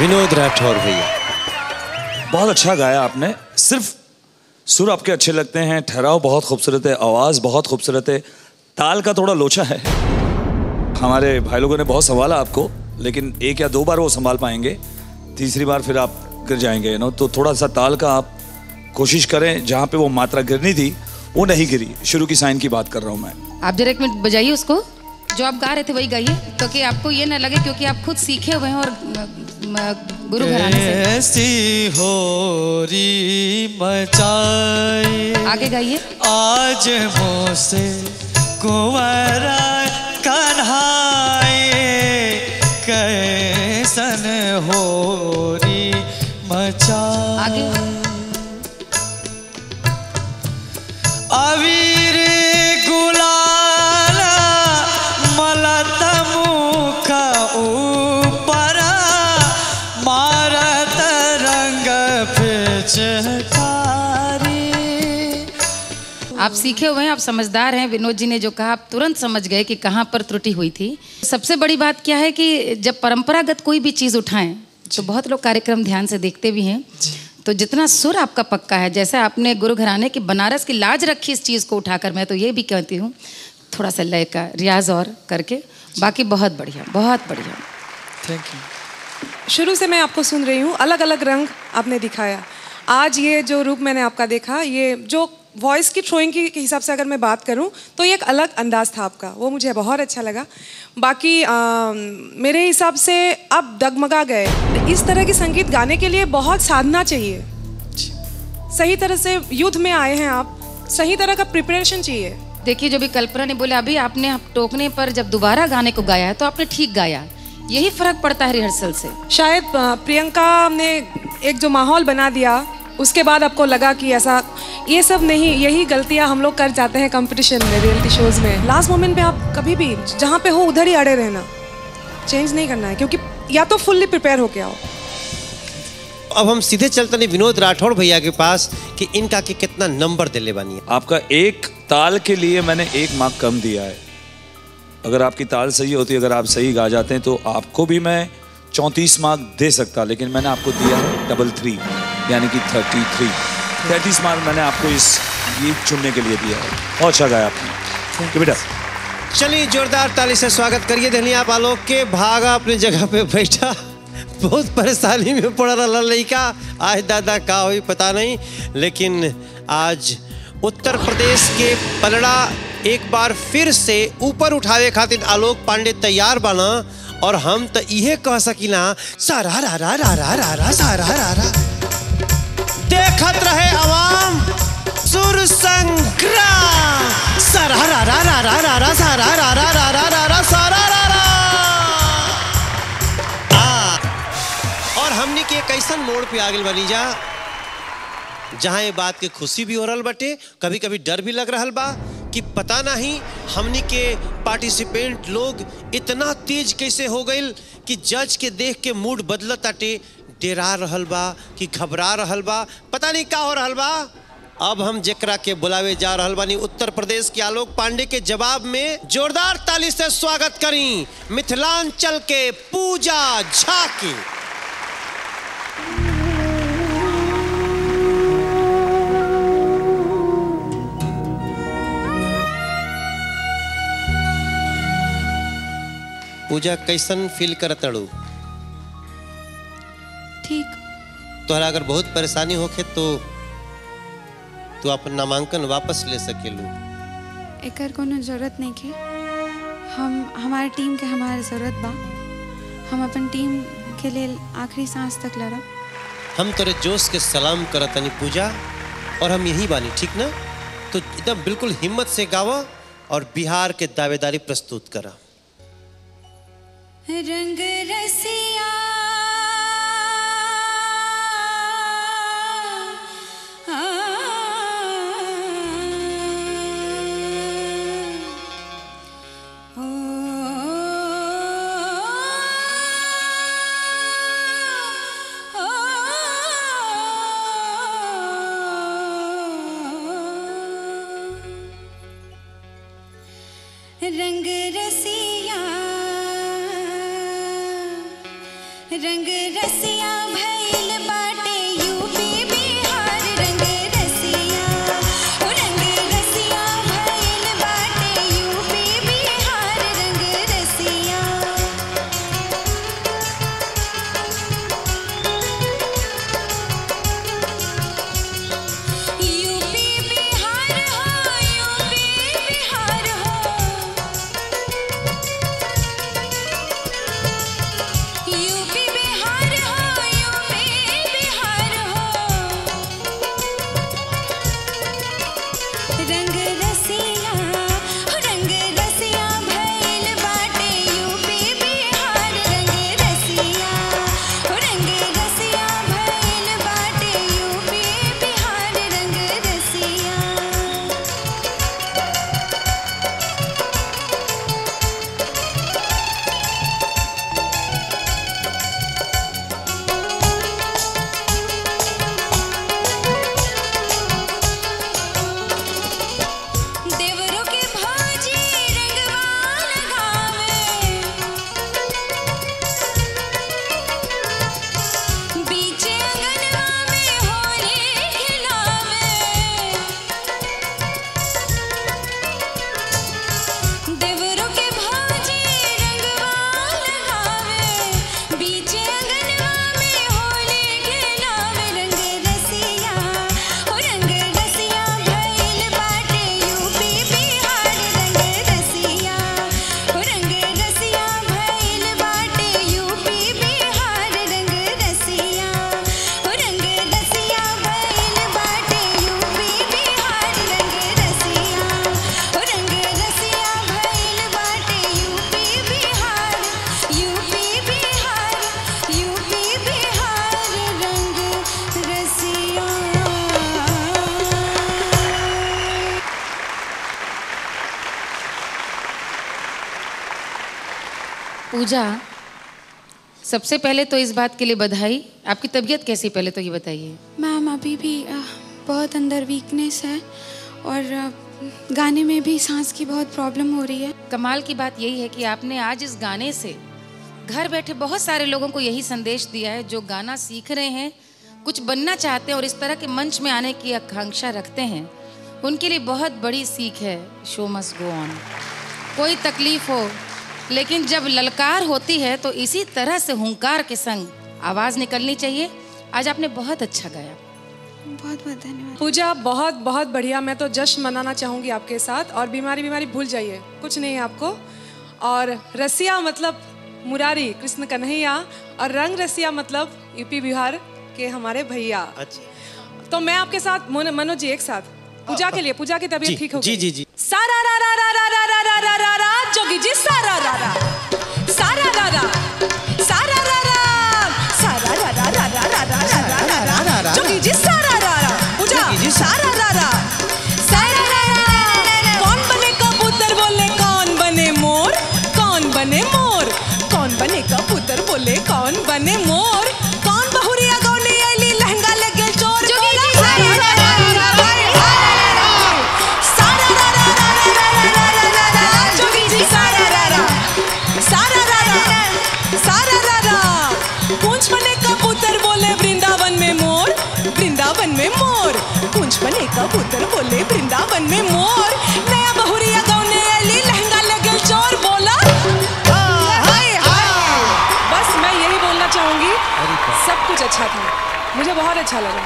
विनोद राठौर भैया। बहुत अच्छा गाया आपने। सिर्फ सुर आपके अच्छे लगते हैं, ठहराव बहुत खूबसूरत है, आवाज़ बहुत खूबसूरत है, ताल का थोड़ा लोचा है। हमारे भाई लोगों ने बहुत संभाला आपको, लेकिन एक या दो बार वो संभाल पाएंगे, तीसरी बार फिर आप गिर जाएंगे नो। तो थोड़ा सा ताल का आप कोशिश करें, जहाँ पे वो मात्रा गिरनी थी वो नहीं गिरी। शुरू की साइन की बात कर रहा हूँ मैं। आप जरा एक मिनट बजाइए उसको, जो आप गा रहे थे वही गाइए, क्योंकि आपको ये ना लगे क्योंकि आप खुद सीखे हुए हैं और गुरु घराने से। ऐसी होरी मचाई आगे गाइए। आज मुझसे कुंवरा कन्हाए, कैसन होरी मचाई। आगे। अवीर गुलाल मलत मुख ऊपर, मारत रंग पिचकारी। आप सीखे हुए हैं, आप समझदार हैं। विनोद जी ने जो कहा आप तुरंत समझ गए कि कहाँ पर त्रुटि हुई थी। सबसे बड़ी बात क्या है कि जब परंपरागत कोई भी चीज़ उठाएं तो बहुत लोग कार्यक्रम ध्यान से देखते भी हैं, तो जितना सुर आपका पक्का है, जैसे आपने गुरु घराने की बनारस की लाज रखी इस चीज़ को उठाकर, मैं तो ये भी कहती हूँ थोड़ा सा लय का रियाज और करके, बाकी बहुत बढ़िया, बहुत बढ़िया। Thank you. शुरू से मैं आपको सुन रही हूँ, अलग अलग रंग आपने दिखाया। आज ये जो रूप मैंने आपका देखा, ये जो वॉइस की थ्रोइंग के हिसाब से अगर मैं बात करूं तो ये एक अलग अंदाज था आपका, वो मुझे बहुत अच्छा लगा। बाकी मेरे हिसाब से आप डगमगा गए। इस तरह की संगीत गाने के लिए बहुत साधना चाहिए, सही तरह से युद्ध में आए हैं आप, सही तरह का प्रिपरेशन चाहिए। देखिए जो भी कल्पना ने बोला, अभी आपने टोकने पर जब दोबारा गाने को गाया है तो आपने ठीक गाया, यही फर्क पड़ता है रिहर्सल से। शायद प्रियंका ने एक जो माहौल बना दिया, उसके बाद आपको लगा कि ऐसा ये सब नहीं, यही गलतियां हम लोग कर जाते हैं कंपटीशन में, रियलिटी शोज में। लास्ट मोमेंट पे आप कभी भी जहाँ पे हो उधर ही अड़े रहना, चेंज नहीं करना है, क्योंकि या तो फुल्ली प्रिपेयर होके आओ। अब हम सीधे चलते नहीं विनोद राठौर भैया के पास कि इनका के कितना नंबर दिले बानी है। आपका एक ताल के लिए मैंने 1 मार्क कम दिया है। अगर आपकी ताल सही होती, अगर आप सही गा जाते हैं तो आपको भी मैं 34 मार्क दे सकता, लेकिन मैंने आपको दिया है 33 यानी कि 33 मार्क मैंने आपको इस गीत चुनने के लिए दिया है। बहुत अच्छा गाया आपने बेटा। चलिए जोरदार ताली से स्वागत करिए धनिया आलोक के। भागा अपनी जगह पे बैठा, बहुत परेशानी में पड़ रहा लड़का। आज दादा का हुई पता नहीं, लेकिन आज उत्तर प्रदेश के पलड़ा एक बार फिर से ऊपर उठावे खातिर आलोक पांडे तैयार बना, और हम तो इहे कह सकीना सारा रा रा रा रा रा रा सारा रा रा। देखत रहे आवाम सुर संग्राम, सारा रा रा रा रा रा रा सारा रा रा रा रा रा रा सारा रा रा। और हमने के कैसन मोड़ पे आगे बनी जा, जहाँ ये बात के खुशी भी हो रहा बटे, कभी कभी डर भी लग रहा बा कि पता नहीं हमनी के पार्टिसिपेंट लोग इतना तेज कैसे हो गए कि जज के देख के मूड बदलत आटे, डेरा रहल बा कि घबरा रहल बा, पता नहीं का हो रहल बा। अब हम जेकरा के बुलावे जा रहल बानी उत्तर प्रदेश के आलोक पांडे के जवाब में जोरदार ताली से स्वागत करी मिथिलांचल के पूजा झा की। पूजा कैसन फील करत अड़ू? ठीक। तोहरा अगर बहुत परेशानी होखे तो तू अपन नामांकन वापस ले सकेलू। एकर कोनो जरूरत नहीं के, हमारे टीम के हमारे जरूरत बा। हम अपन टीम के लिए आखिरी सांस तक लड़ब। हम तोरे जोश के सलाम करतनी पूजा, और हम यही बानी, ठीक ना? तो एकदम बिल्कुल हिम्मत से गावा और बिहार के दावेदारी प्रस्तुत करा। रंग रसिया रंग रसिया रंग रसिया भइल बाटे यूपी बिहार रंग रसिया ओ रंग रसिया भइल बाटे यूपी बिहार रंग रसिया यूपी बिहार हो यूपी बिहार हो यूपी बिहार हो यूपी बिहार हो रंग रसिया हो रंग रसिया भइल बाटे यूपी बिहार रंग रसिया हो रंग रसिया भइल बाटे यूपी बिहार रंग रसिया देवरों के भाजी रंगवा लगावे बीचे अंगनवा में होली खिलावे देवरों के भाजी रंगवा लगावे बीचे अंगनवा में होली खिलावे रंग रसिया हो रंग रसिया भइल बाटे यूपी बिहार रंग रसिया हो रंग रसिया भइल बाटे यूपी बिहार रंग रसिया हो रंग रसिया भइल बाटे यूपी बिहार रंग रसिया हो रंग रसिया भइल बाटे UP Bihar UP Bihar UP Bihar रंग रसिया पूजा, सबसे पहले तो इस बात के लिए बधाई। आपकी तबीयत कैसी, पहले तो ये बताइए। मैम अभी भी बहुत अंदर वीकनेस है और गाने में भी सांस की बहुत प्रॉब्लम हो रही है। कमाल की बात यही है कि आपने आज इस गाने से घर बैठे बहुत सारे लोगों को यही संदेश दिया है जो गाना सीख रहे हैं, कुछ बनना चाहते हैं और इस तरह के मंच में आने की आकांक्षा रखते हैं, उनके लिए बहुत बड़ी सीख है। Show must go on. कोई तकलीफ हो, लेकिन जब ललकार होती है तो इसी तरह से हुंकार के संग आवाज़ निकलनी चाहिए। आज आपने बहुत अच्छा गाया। बहुत बहुत धन्यवाद। पूजा बहुत बहुत बढ़िया। मैं तो जश्न मनाना चाहूँगी आपके साथ। और बीमारी भूल जाइए, कुछ नहीं है आपको। और रसिया मतलब मुरारी कृष्ण कन्हैया, और रंग रसिया मतलब यूपी बिहार के हमारे भैया। अच्छा तो मैं आपके साथ मनोज जी एक साथ पूजा के लिए, पूजा की तबीयत ठीक हो गई। जी जी जी। सारा रा रा रा रा रा रा रा रा रा जोगी जी सारा रा रा सारा रा रा सारा रा रा सारा रा रा रा रा रा रा रा जोगी जी सारा रा रा पूजा सारा रा रा सारा रा रा। कौन बने कबूतर बोले कौन बने मोर, कौन बने मोर, कौन बने कबूतर बोले कौन बने मोर, कौन बहुरिया गौनी आली लहंगा लगे चोर जोगी जी सारा रा रा पूंछ बने कबूतर बोले वृंदावन में मोर, वृंदावन में मोर, पूंछ बने कबूतर बोले वृंदावन में मोर, नया बहुरिया गौने अली लहंगा लगे चोर बोला हाय हाय। बस मैं यही बोलना चाहूंगी। सब कुछ अच्छा था, मुझे बहुत अच्छा लगा।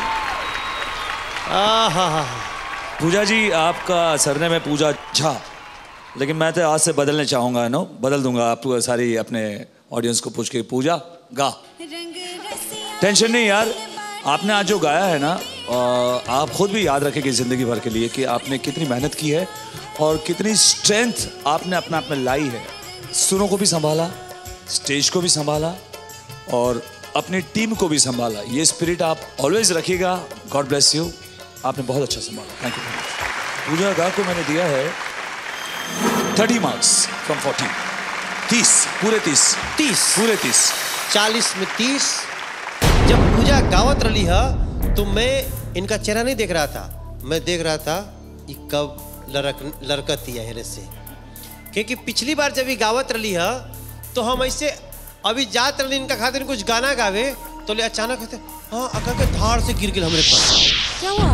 पूजा जी, आपका सरनेम है पूजा झा, लेकिन मैं तो आज से बदलने चाहूँगा। नो, बदल दूंगा। आप सारी अपने ऑडियंस को पूछ के पूजा गा। टेंशन नहीं यार, आपने आज जो गाया है ना, आप खुद भी याद रखेंगे ज़िंदगी भर के लिए कि आपने कितनी मेहनत की है और कितनी स्ट्रेंथ आपने अपना आप में लाई है। सुरों को भी संभाला, स्टेज को भी संभाला और अपनी टीम को भी संभाला। ये स्पिरिट आप ऑलवेज रखिएगा। God bless you. आपने बहुत अच्छा संभाला। Thank you. पूजा गा को मैंने दिया है 30 मार्क्स फ्रॉम 40। 30 पूरे 30 पूरे 30 40 में 30। जब पूजा गावत रही है तो मैं इनका चेहरा नहीं देख रहा था, मैं देख रहा था कि कब लड़कत है हेरे से। क्योंकि पिछली बार जब ये गावत रही है तो हम ऐसे अभी जात रही इनका खातिर कुछ गाना गावे तो ले अचानक कहते हाँ अका के धार से गिर गए हमरे पास। क्या हुआ?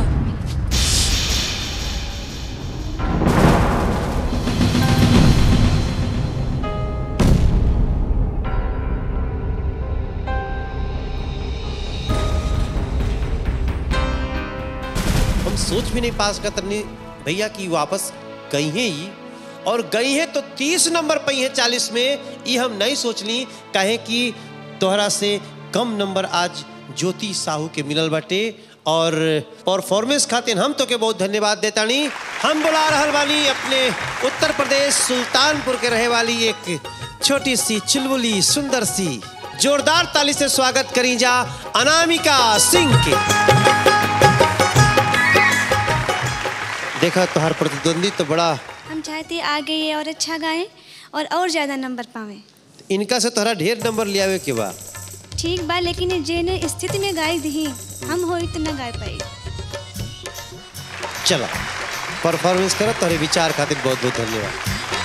हम सोच भी नहीं पास करनी भैया की वापस गई है ही और गई है तो 30 नंबर पई है 40 में ये हम नहीं सोचली कहे कि तोहरा से कम नंबर आज ज्योति साहू के मिलल बाटे और परफॉर्मेंस खातिर हम तो के बहुत धन्यवाद देतानी। हम बुला रहल वाली अपने उत्तर प्रदेश सुल्तानपुर के रहे वाली एक छोटी सी चुलबुली सुंदर सी जोरदार ताली से स्वागत करी जा अनामिका सिंह के। देखा तुम्हार प्रतिद्वंदी तो बड़ा हम चाहते आगे ये और अच्छा गाएं और ज़्यादा नंबर पावें। इनका से तोहरा ढेर नंबर लियावे के बा। ठीक बा लेकिन जे ने स्थिति में गाय दी हम होई तो न गाय पाई। चलो परफॉर्मेंस करो तोहरे विचार खातिर बहुत बहुत धन्यवाद।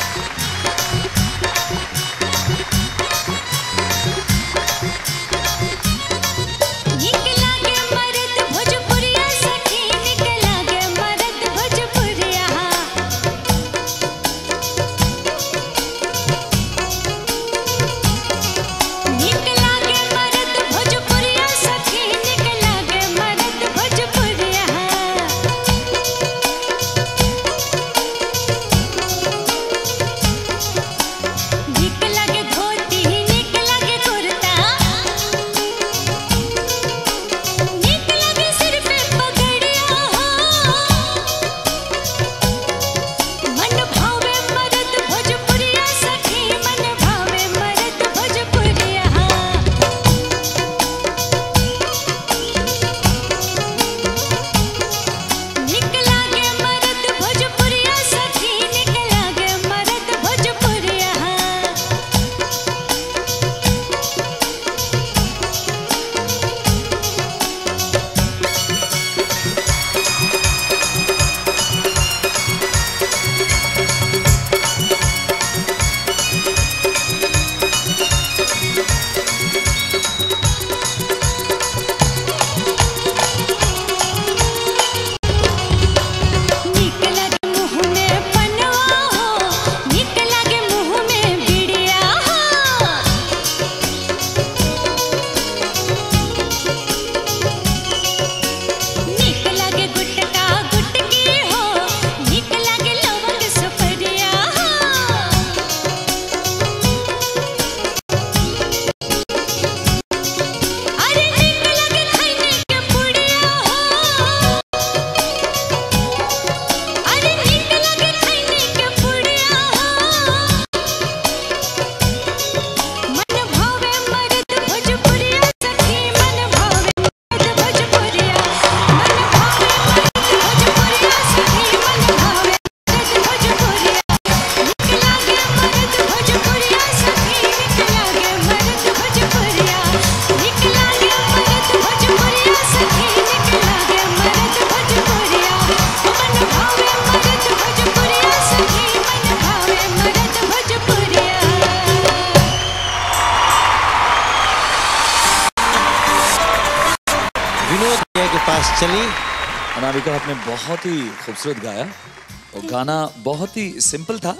चली। अनामिका आपने बहुत ही खूबसूरत गाया और गाना बहुत ही सिंपल था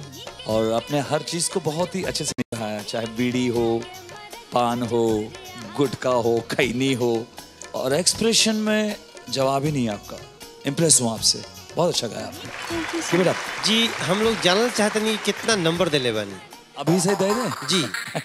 और आपने हर चीज को बहुत ही अच्छे से निभाया, चाहे बीड़ी हो, पान हो, गुटखा हो, खैनी हो और एक्सप्रेशन में जवाब ही नहीं आपका। इम्प्रेस हुआ आपसे, बहुत अच्छा गाया आपने। बेटा जी हम लोग जानना चाहते नहीं कितना नंबर दे ले बानी अभी से दे दें जी।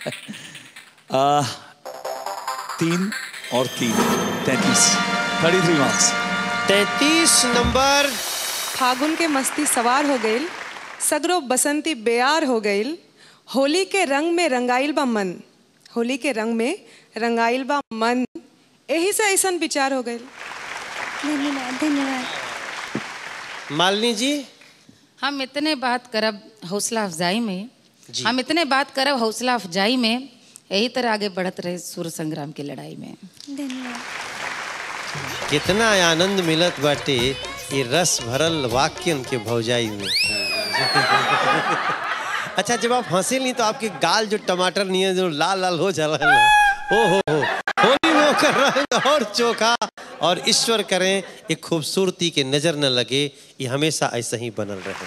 3 और 3 33 मार्क्स। 33 नंबर। फागुन के मस्ती सवार हो गईल, सगरो बसंती बेयार हो गईल, होली के रंग में रंगाइल बा मन, होली के रंग में रंगाइल बा मन, यही से ऐसा विचार हो गईल। धन्यवाद धन्यवाद। मालिनी जी हम इतने बात करब हौसला अफजाई में, हम इतने बात करब हौसला अफजाई में, यही तरह आगे बढ़त रहे सूर्य संग्राम की लड़ाई में। धन्यवाद। कितना आनंद मिलत बाटे ये रस भरल वाक्यन के भौजाई में। अच्छा जब आप हंसे नहीं तो आपके गाल जो टमाटर नहीं है जो लाल लाल हो जा रहा है ना, ओ हो होली में होकर रंग और चोखा। और ईश्वर करें एक खूबसूरती के नजर न लगे, ये हमेशा ऐसा ही बनल रहे।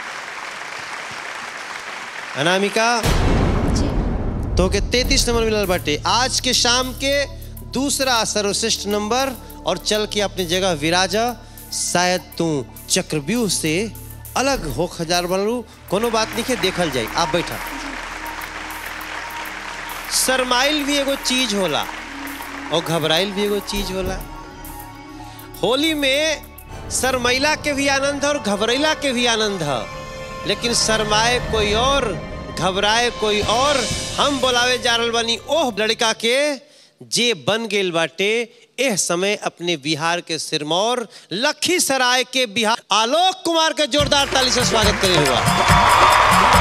अनामिका तो के 33 नंबर मिलल बाटे आज के शाम के दूसरा सर्वश्रेष्ठ नंबर, और चल के अपनी जगह विराजा। शायद तू चक्रव्यूह से अलग हो खजार बनलू, कोनो बात नहीं है, देखल जाए। आप बैठा। शर्माइल भी एगो चीज होला और घबराइल भी एगो चीज होला। होली में शर्मैला के भी आनंद है और घबरैला के भी आनंद है, लेकिन शर्माए कोई और घबराए कोई और। हम बोलावे जा रहल बानी ओह लड़का के जे बन गेल बाटे एह समय अपने बिहार के सिरमौर लखीसराय के बिहार। आलोक कुमार के जोरदार ताली से स्वागत करे हुआ।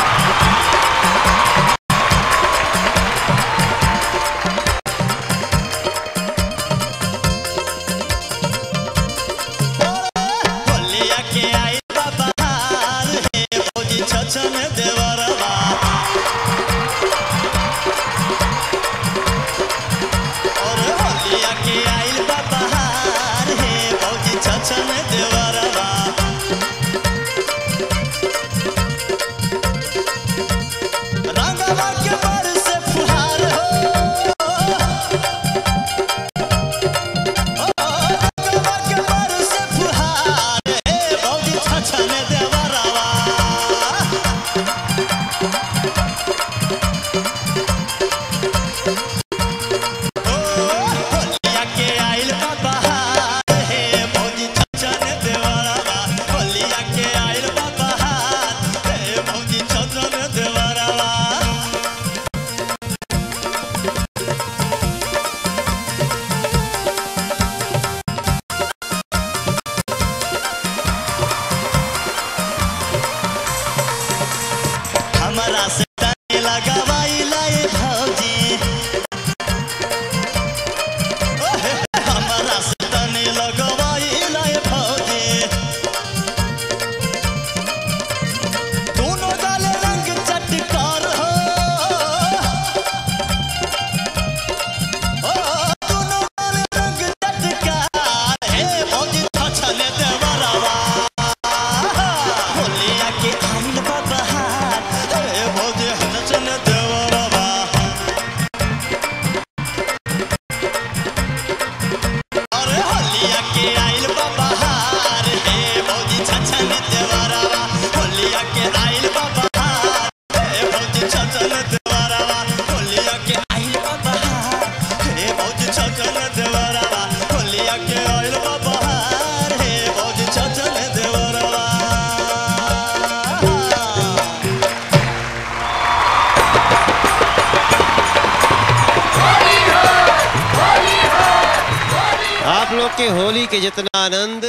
के होली के जितना आनंद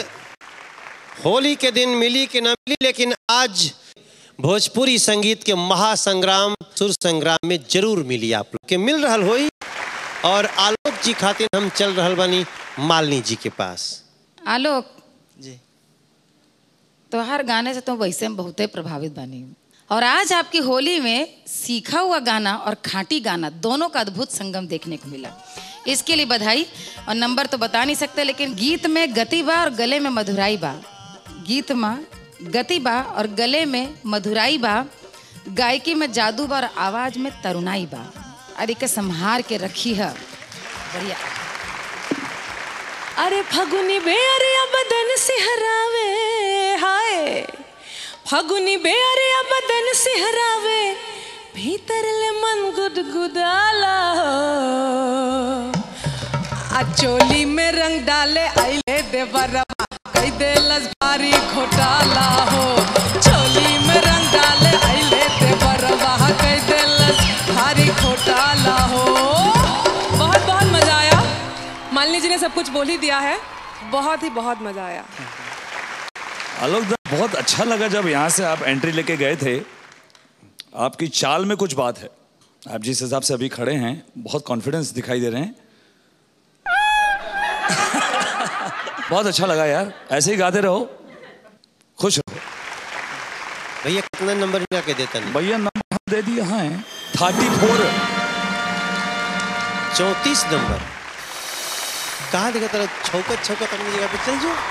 होली के दिन मिली कि न मिली, लेकिन आज भोजपुरी संगीत के महासंग्राम सुर संग्राम में जरूर मिली आप लोग के मिल रहल होई। और आलोक जी खातिर हम चल रहल बानी मालिनी जी के पास। आलोक जी तो हर गाने से तो वैसे में बहुत ही प्रभावित बनी, और आज आपकी होली में सीखा हुआ गाना और खाटी गाना दोनों का अद्भुत संगम देखने को मिला। इसके लिए बधाई। और नंबर तो बता नहीं सकते, लेकिन गीत में गति बा और गले में मधुराई बा। गीत में गति बा और गले में मधुराई बा, गायकी में जादू बा और आवाज में तरुणाई बा। अरे के संहार के रखी है बढ़िया। अरे फगुनी बेअरिया बदन सिहरावे, हाय फगुनी बेअरिया बदन सिहरावे, भीतर ले मन गुदगुदाला हो। आ चोली में रंग डाले आइले देवरवा, कई देलस भारी घोटाला हो। चोली में रंग डाले आइले देवरवा, कई देलस भारी घोटाला हो। बहुत बहुत मजा आया। मालिनी जी ने सब कुछ बोल ही दिया है, बहुत ही बहुत मजा आया। आलोक दा बहुत अच्छा लगा जब यहाँ से आप एंट्री लेके गए थे। आपकी चाल में कुछ बात है, आप जिस हिसाब से अभी खड़े हैं बहुत कॉन्फिडेंस दिखाई दे रहे हैं। बहुत अच्छा लगा यार, ऐसे ही गाते रहो, खुश रहो। भैया कितना नंबर मिला के देता नहीं? भैया नंबर हम दे दिए हैं 34 34 नंबर कहाँ देखा तेरा छौकत अपनी जगह पे चल जो।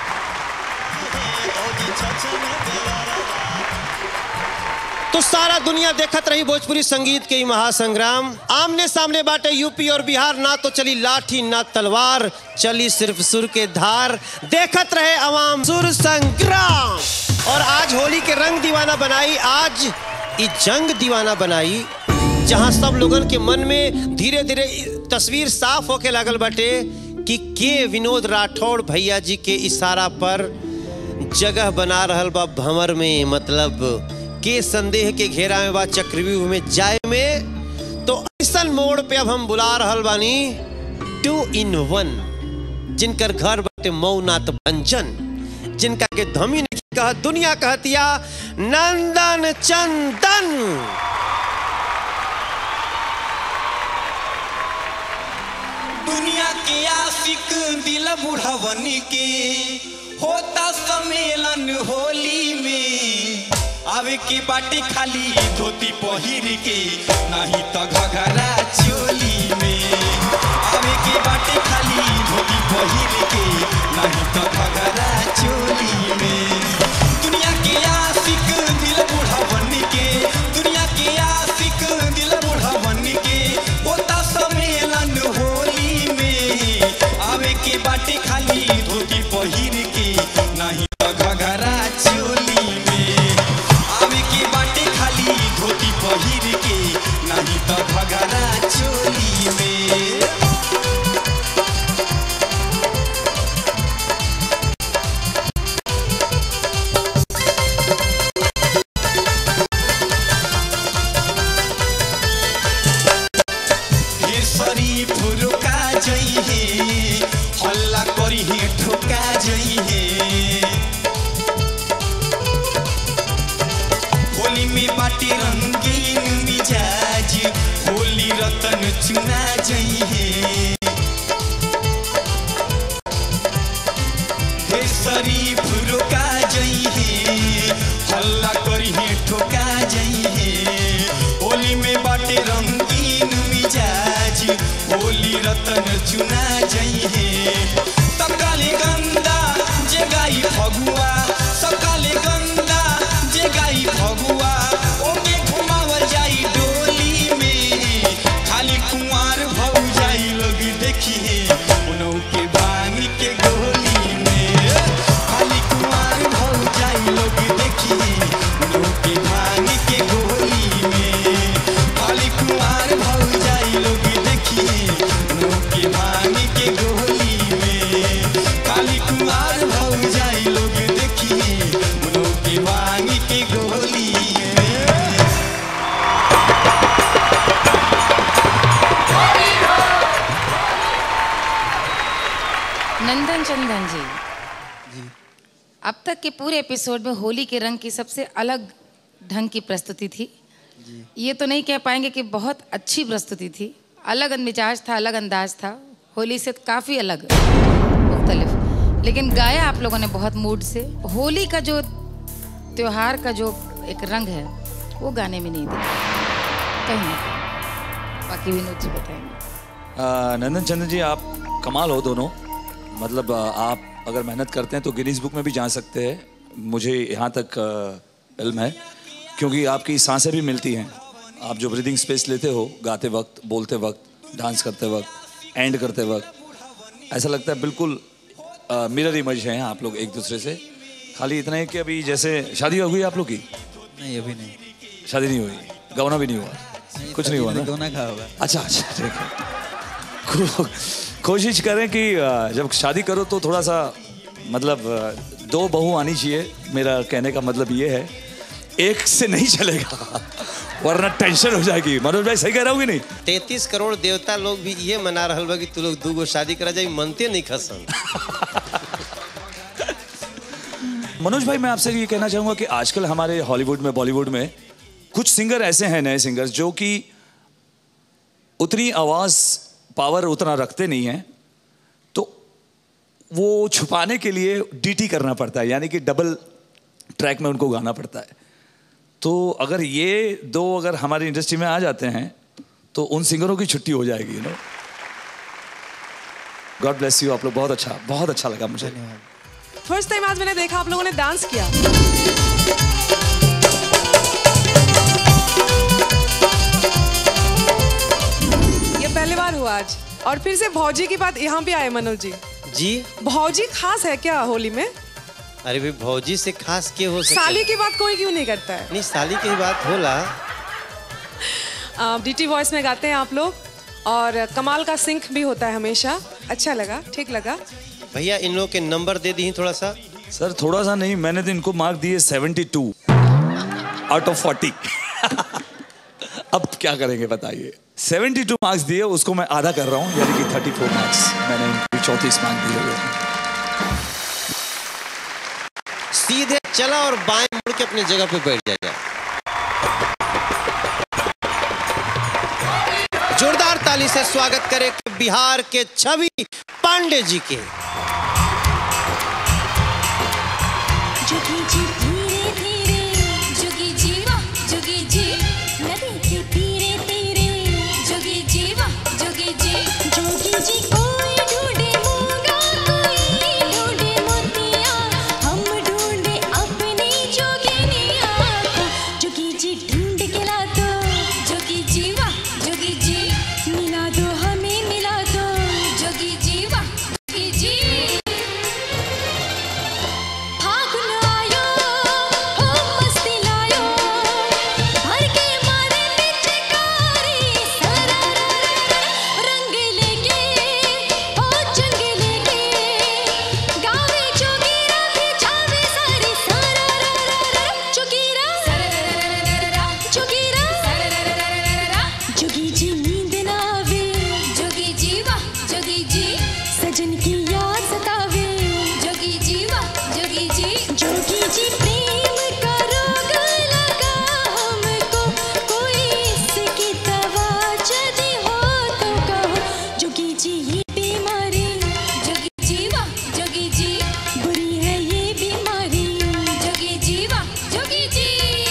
तो सारा दुनिया देखत रही भोजपुरी संगीत के ही महासंग्राम। आमने सामने बाटे यूपी और बिहार, ना तो चली लाठी ना तलवार, चली सिर्फ सुर के धार। देखत रहे अवाम सुर संग्राम। और आज होली के रंग दीवाना बनाई, आज ये जंग दीवाना बनाई, जहां सब लोगन के मन में धीरे धीरे तस्वीर साफ होके लागल बाटे कि के विनोद राठौड़ भैया जी के इशारा पर जगह बना रहल बा भंवर में, मतलब के संदेह के घेरा में बा चक्रव्यूह में जाए में। तो ऐसा मोड़ पे अब हम बुला रहल बानी 2 in 1, जिनकर घर बाटे मौनात भंजन, जिनका के धमी नहीं कहा दुनिया कहतिया नंदन चंदन। दुनिया के आशिक दिल बुढ़वन के होता सम्मेलन होली में, आवे की बाटी खाली धोती पहिर के, नहीं तो घघरा चोली में। आवे की बाटी खाली धोती पहिर के, नहीं तो घघरा चोली में। दुनिया के आशिक दिल बुढ़वन के, दुनिया के आशिक दिल बुढ़वन के होता सम्मेलन होली में, आवे की बाटी खाली धोती पहिर के, नहीं तो घघरा चोली में। आवे की बाटी खाली धोती पहिर के, नहीं तो घघरा चोली में। शरीफ रुका जइहे, हल्ला करिहे ठोका जइहे। होली में बाटी रंगीन मिजाज, होली रतन चुना जइहे। हे शरीफ रुका जइहे, हल्ला करिहे ठोका जइहे। होली में बाटी रंगीन मिजाज, होली रतन चुना जइहे। सकाले गंदा जे गाई फगुआ, सकाले गंदा जे गाई फगुआ, ओके घुमावल जाई डोली में। खाली कुंवार भौ जाई लोग देखिए उनौ के भांग के गोली में। खाली कुंवार भौ जाई लोग देखिए उनौ के भांग के गोली में। खाली कुंवार भौ जाई लोग देखिए उनौ के भांग के गोली में। खाली कुंवार भौ जाई लोग देखिए उनौ के भांग के गोली में। नंदन चंदन जी, अब तक के पूरे एपिसोड में होली के रंग की सबसे अलग ढंग की प्रस्तुति थी। ये तो नहीं कह पाएंगे कि बहुत अच्छी प्रस्तुति थी, अलग मिजाज था, अलग अंदाज था, होली से काफ़ी अलग मुख्तलिफ, लेकिन गाया आप लोगों ने बहुत मूड से। होली का जो त्योहार का जो एक रंग है वो गाने में नहीं दिखा कहीं ना कहीं। बाकी विनोद जी बताएंगे। नंदन चंदन जी, आप कमाल हो दोनों। मतलब आप अगर मेहनत करते हैं तो गिनीज बुक में भी जा सकते हैं, मुझे यहाँ तक इल्म है, क्योंकि आपकी सांसें भी मिलती हैं। आप जो ब्रीदिंग स्पेस लेते हो गाते वक्त, बोलते वक्त, डांस करते वक्त, एंड करते वक्त, ऐसा लगता है बिल्कुल मिरर इमेज हैं आप लोग एक दूसरे से। खाली इतना है कि अभी जैसे शादी हो गई आप लोग की? नहीं, अभी नहीं, शादी नहीं हुई, गौना भी नहीं हुआ, कुछ नहीं हुआ ना? गौना कहाँ होगा? अच्छा ठीक है। कोशिश करें कि जब शादी करो तो थोड़ा सा मतलब 2 बहू आनी चाहिए। मेरा कहने का मतलब ये है, एक से नहीं चलेगा वरना टेंशन हो जाएगी। मनोज भाई सही कह रहा हूँ कि नहीं? 33 करोड़ देवता लोग भी ये मना रहल बा कि तू लोग 2 गो शादी करा जाए, मनते नहीं खसन। मनोज भाई, मैं आपसे ये कहना चाहूँगा कि आजकल हमारे हॉलीवुड में, बॉलीवुड में कुछ सिंगर ऐसे हैं, नए सिंगर्स, जो कि उतनी आवाज़ पावर उतना रखते नहीं हैं, तो वो छुपाने के लिए डीटी करना पड़ता है, यानी कि डबल ट्रैक में उनको गाना पड़ता है। तो अगर ये दो अगर हमारी इंडस्ट्री में आ जाते हैं तो उन सिंगरों की छुट्टी हो जाएगी, गॉड ब्लेस यू। आप लोग बहुत अच्छा लगा मुझे। फर्स्ट टाइम आज मैंने देखा आप लोगों ने डांस किया। ये पहली बार हुआ आज। और फिर से भौजी की बात यहाँ पे आए मनोज जी। जी भौजी खास है क्या होली में? अरे भाई भौजी से खास के हो सकता? साली की बात कोई क्यों नहीं करता है? नहीं साली की बात होला। डीटी वॉइस में गाते हैं आप लोग और कमाल का सिंक भी होता है हमेशा। अच्छा लगा, ठीक लगा। भैया इन लोग के नंबर दे दी थोड़ा सा। सर थोड़ा सा नहीं, मैंने तो इनको मार्क दिए 72 आउट ऑफ 40। अब क्या करेंगे बताइए। 72 मार्क्स दिए, उसको मैं आधा कर रहा हूँ, यानी कि 34 मार्क्स मैंने इनको 34 मार्क्स दिए हुए। सीधे चला और बाएं मुड़ के अपनी जगह पे बैठ जाएगा। जोरदार ताली से स्वागत करें बिहार के छवि पांडे जी के। जुगी जी धीरे धीरे, जुगी जी वाह जुगी जी, नदी के तीरे तीरे, जुगी जी वाह जुगी जी, जोगी जी कोई ढूंढे मूंगा, कोई ढूंढे मोतिया, हम ढूंढे अपनी जोगिनिया को, जुगी जी ढूंढ के ला दो, जुगी जी वाह जुगी जी, मिला दो हमें मिला दो, जुगी जी वाह जुगी जी। फागुन आयो हो मस्ती लायो, भर के मारे पिचकारी, रंग लेके हो जंग लेके, गावे जोगीरा बिछावे सारी, जोगीरा जोगीरा, जोगी जी नींद ना आवे, जोगी जी वाह जोगी जी, सजन की याद सतावे, जोगी जी वाह जोगी जी, जोगी जी प्रेम का रोग लगा हमको, कोई इसकी दवा यदि हो तो कहो, जोगी जी ये बीमारी, जोगी जी वाह जोगी जी, बुरी है ये बीमारी, जोगी जी वाह जोगी जी।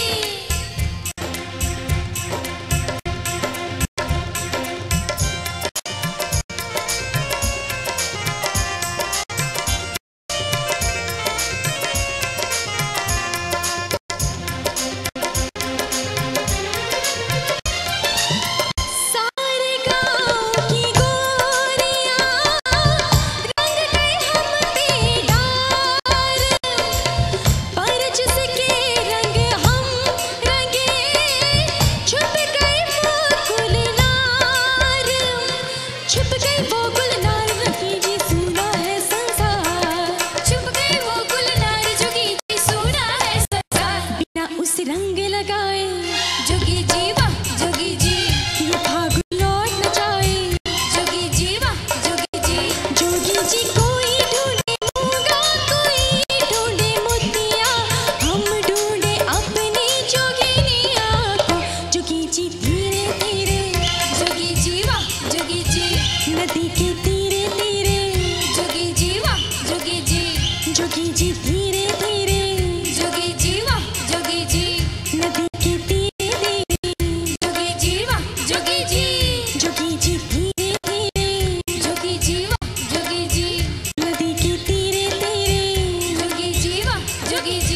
सारे गाँव की गोरियाँ रंग गए हम पे डार, पर जिसके रंग हम रंगे, छुप गए वो गुलनार, छुप गए वो गुलनार, रखी जी सुना है संसार, छुप गए वो गुलनार, जोगी जी सुना है संसार, बिना उस रंग लगाए, जोगी जी वाह जोगी जी, ये फागुन लौट न जाए, जोगी जी वाह जोगी जी, जोगी जी कोई ढूंढे मूंगा, कोई ढूंढे मोतिया, हम ढूंढे अपनी जोगिनिया को, जोगी जी धीरे धीरे, जोगी जी वाह जोगी जी, नदी के तीरे तीरे, जोगी जी वाह जोगी जी, जोगी जी धीरे धीरे, जोगी जी वाह जोगी जी, नदी के तीरे तीरे, जोगी जी वाह जोगी जी, जोगी जी धीरे धीरे, जोगी जी वाह जोगी जी, नदी के तीरे तीरे, जोगी जी वाह जोगी जी।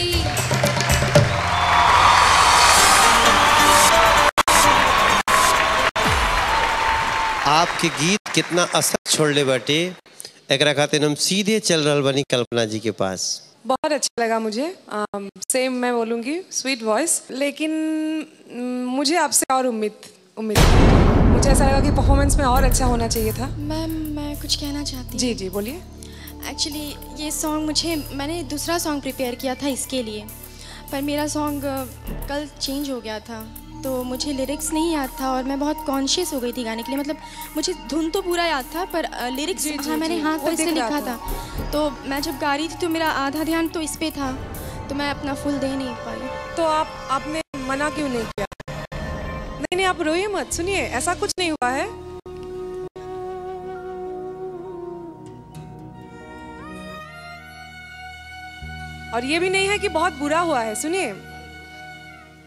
आपके गीत कितना असर छोड़ले बाटे, एकरा खातिर हम सीधे चल रहल बानी कल्पना जी के पास। बहुत अच्छा लगा मुझे। सेम मैं बोलूँगी, स्वीट वॉइस, लेकिन मुझे आपसे और उम्मीद मुझे ऐसा लगा कि परफॉर्मेंस में और अच्छा होना चाहिए था। मैम मैं कुछ कहना चाहती हूँ। जी जी बोलिए। एक्चुअली ये सॉन्ग मैंने दूसरा सॉन्ग प्रिपेयर किया था इसके लिए, पर मेरा सॉन्ग कल चेंज हो गया था, तो मुझे लिरिक्स नहीं याद था और मैं बहुत कॉन्शियस हो गई थी गाने के लिए। मतलब मुझे धुन तो पूरा याद था पर लिरिक्स मैंने हाथ पर से लिखा था, तो मैं जब गा रही थी तो मेरा आधा ध्यान तो इस पे था, तो मैं अपना फुल दे नहीं पाई। तो आपने मना क्यों नहीं किया? नहीं आप रोइए मत, सुनिए ऐसा कुछ नहीं हुआ है। और ये भी नहीं है कि बहुत बुरा हुआ है। सुनिए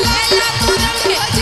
लैला तू रंग के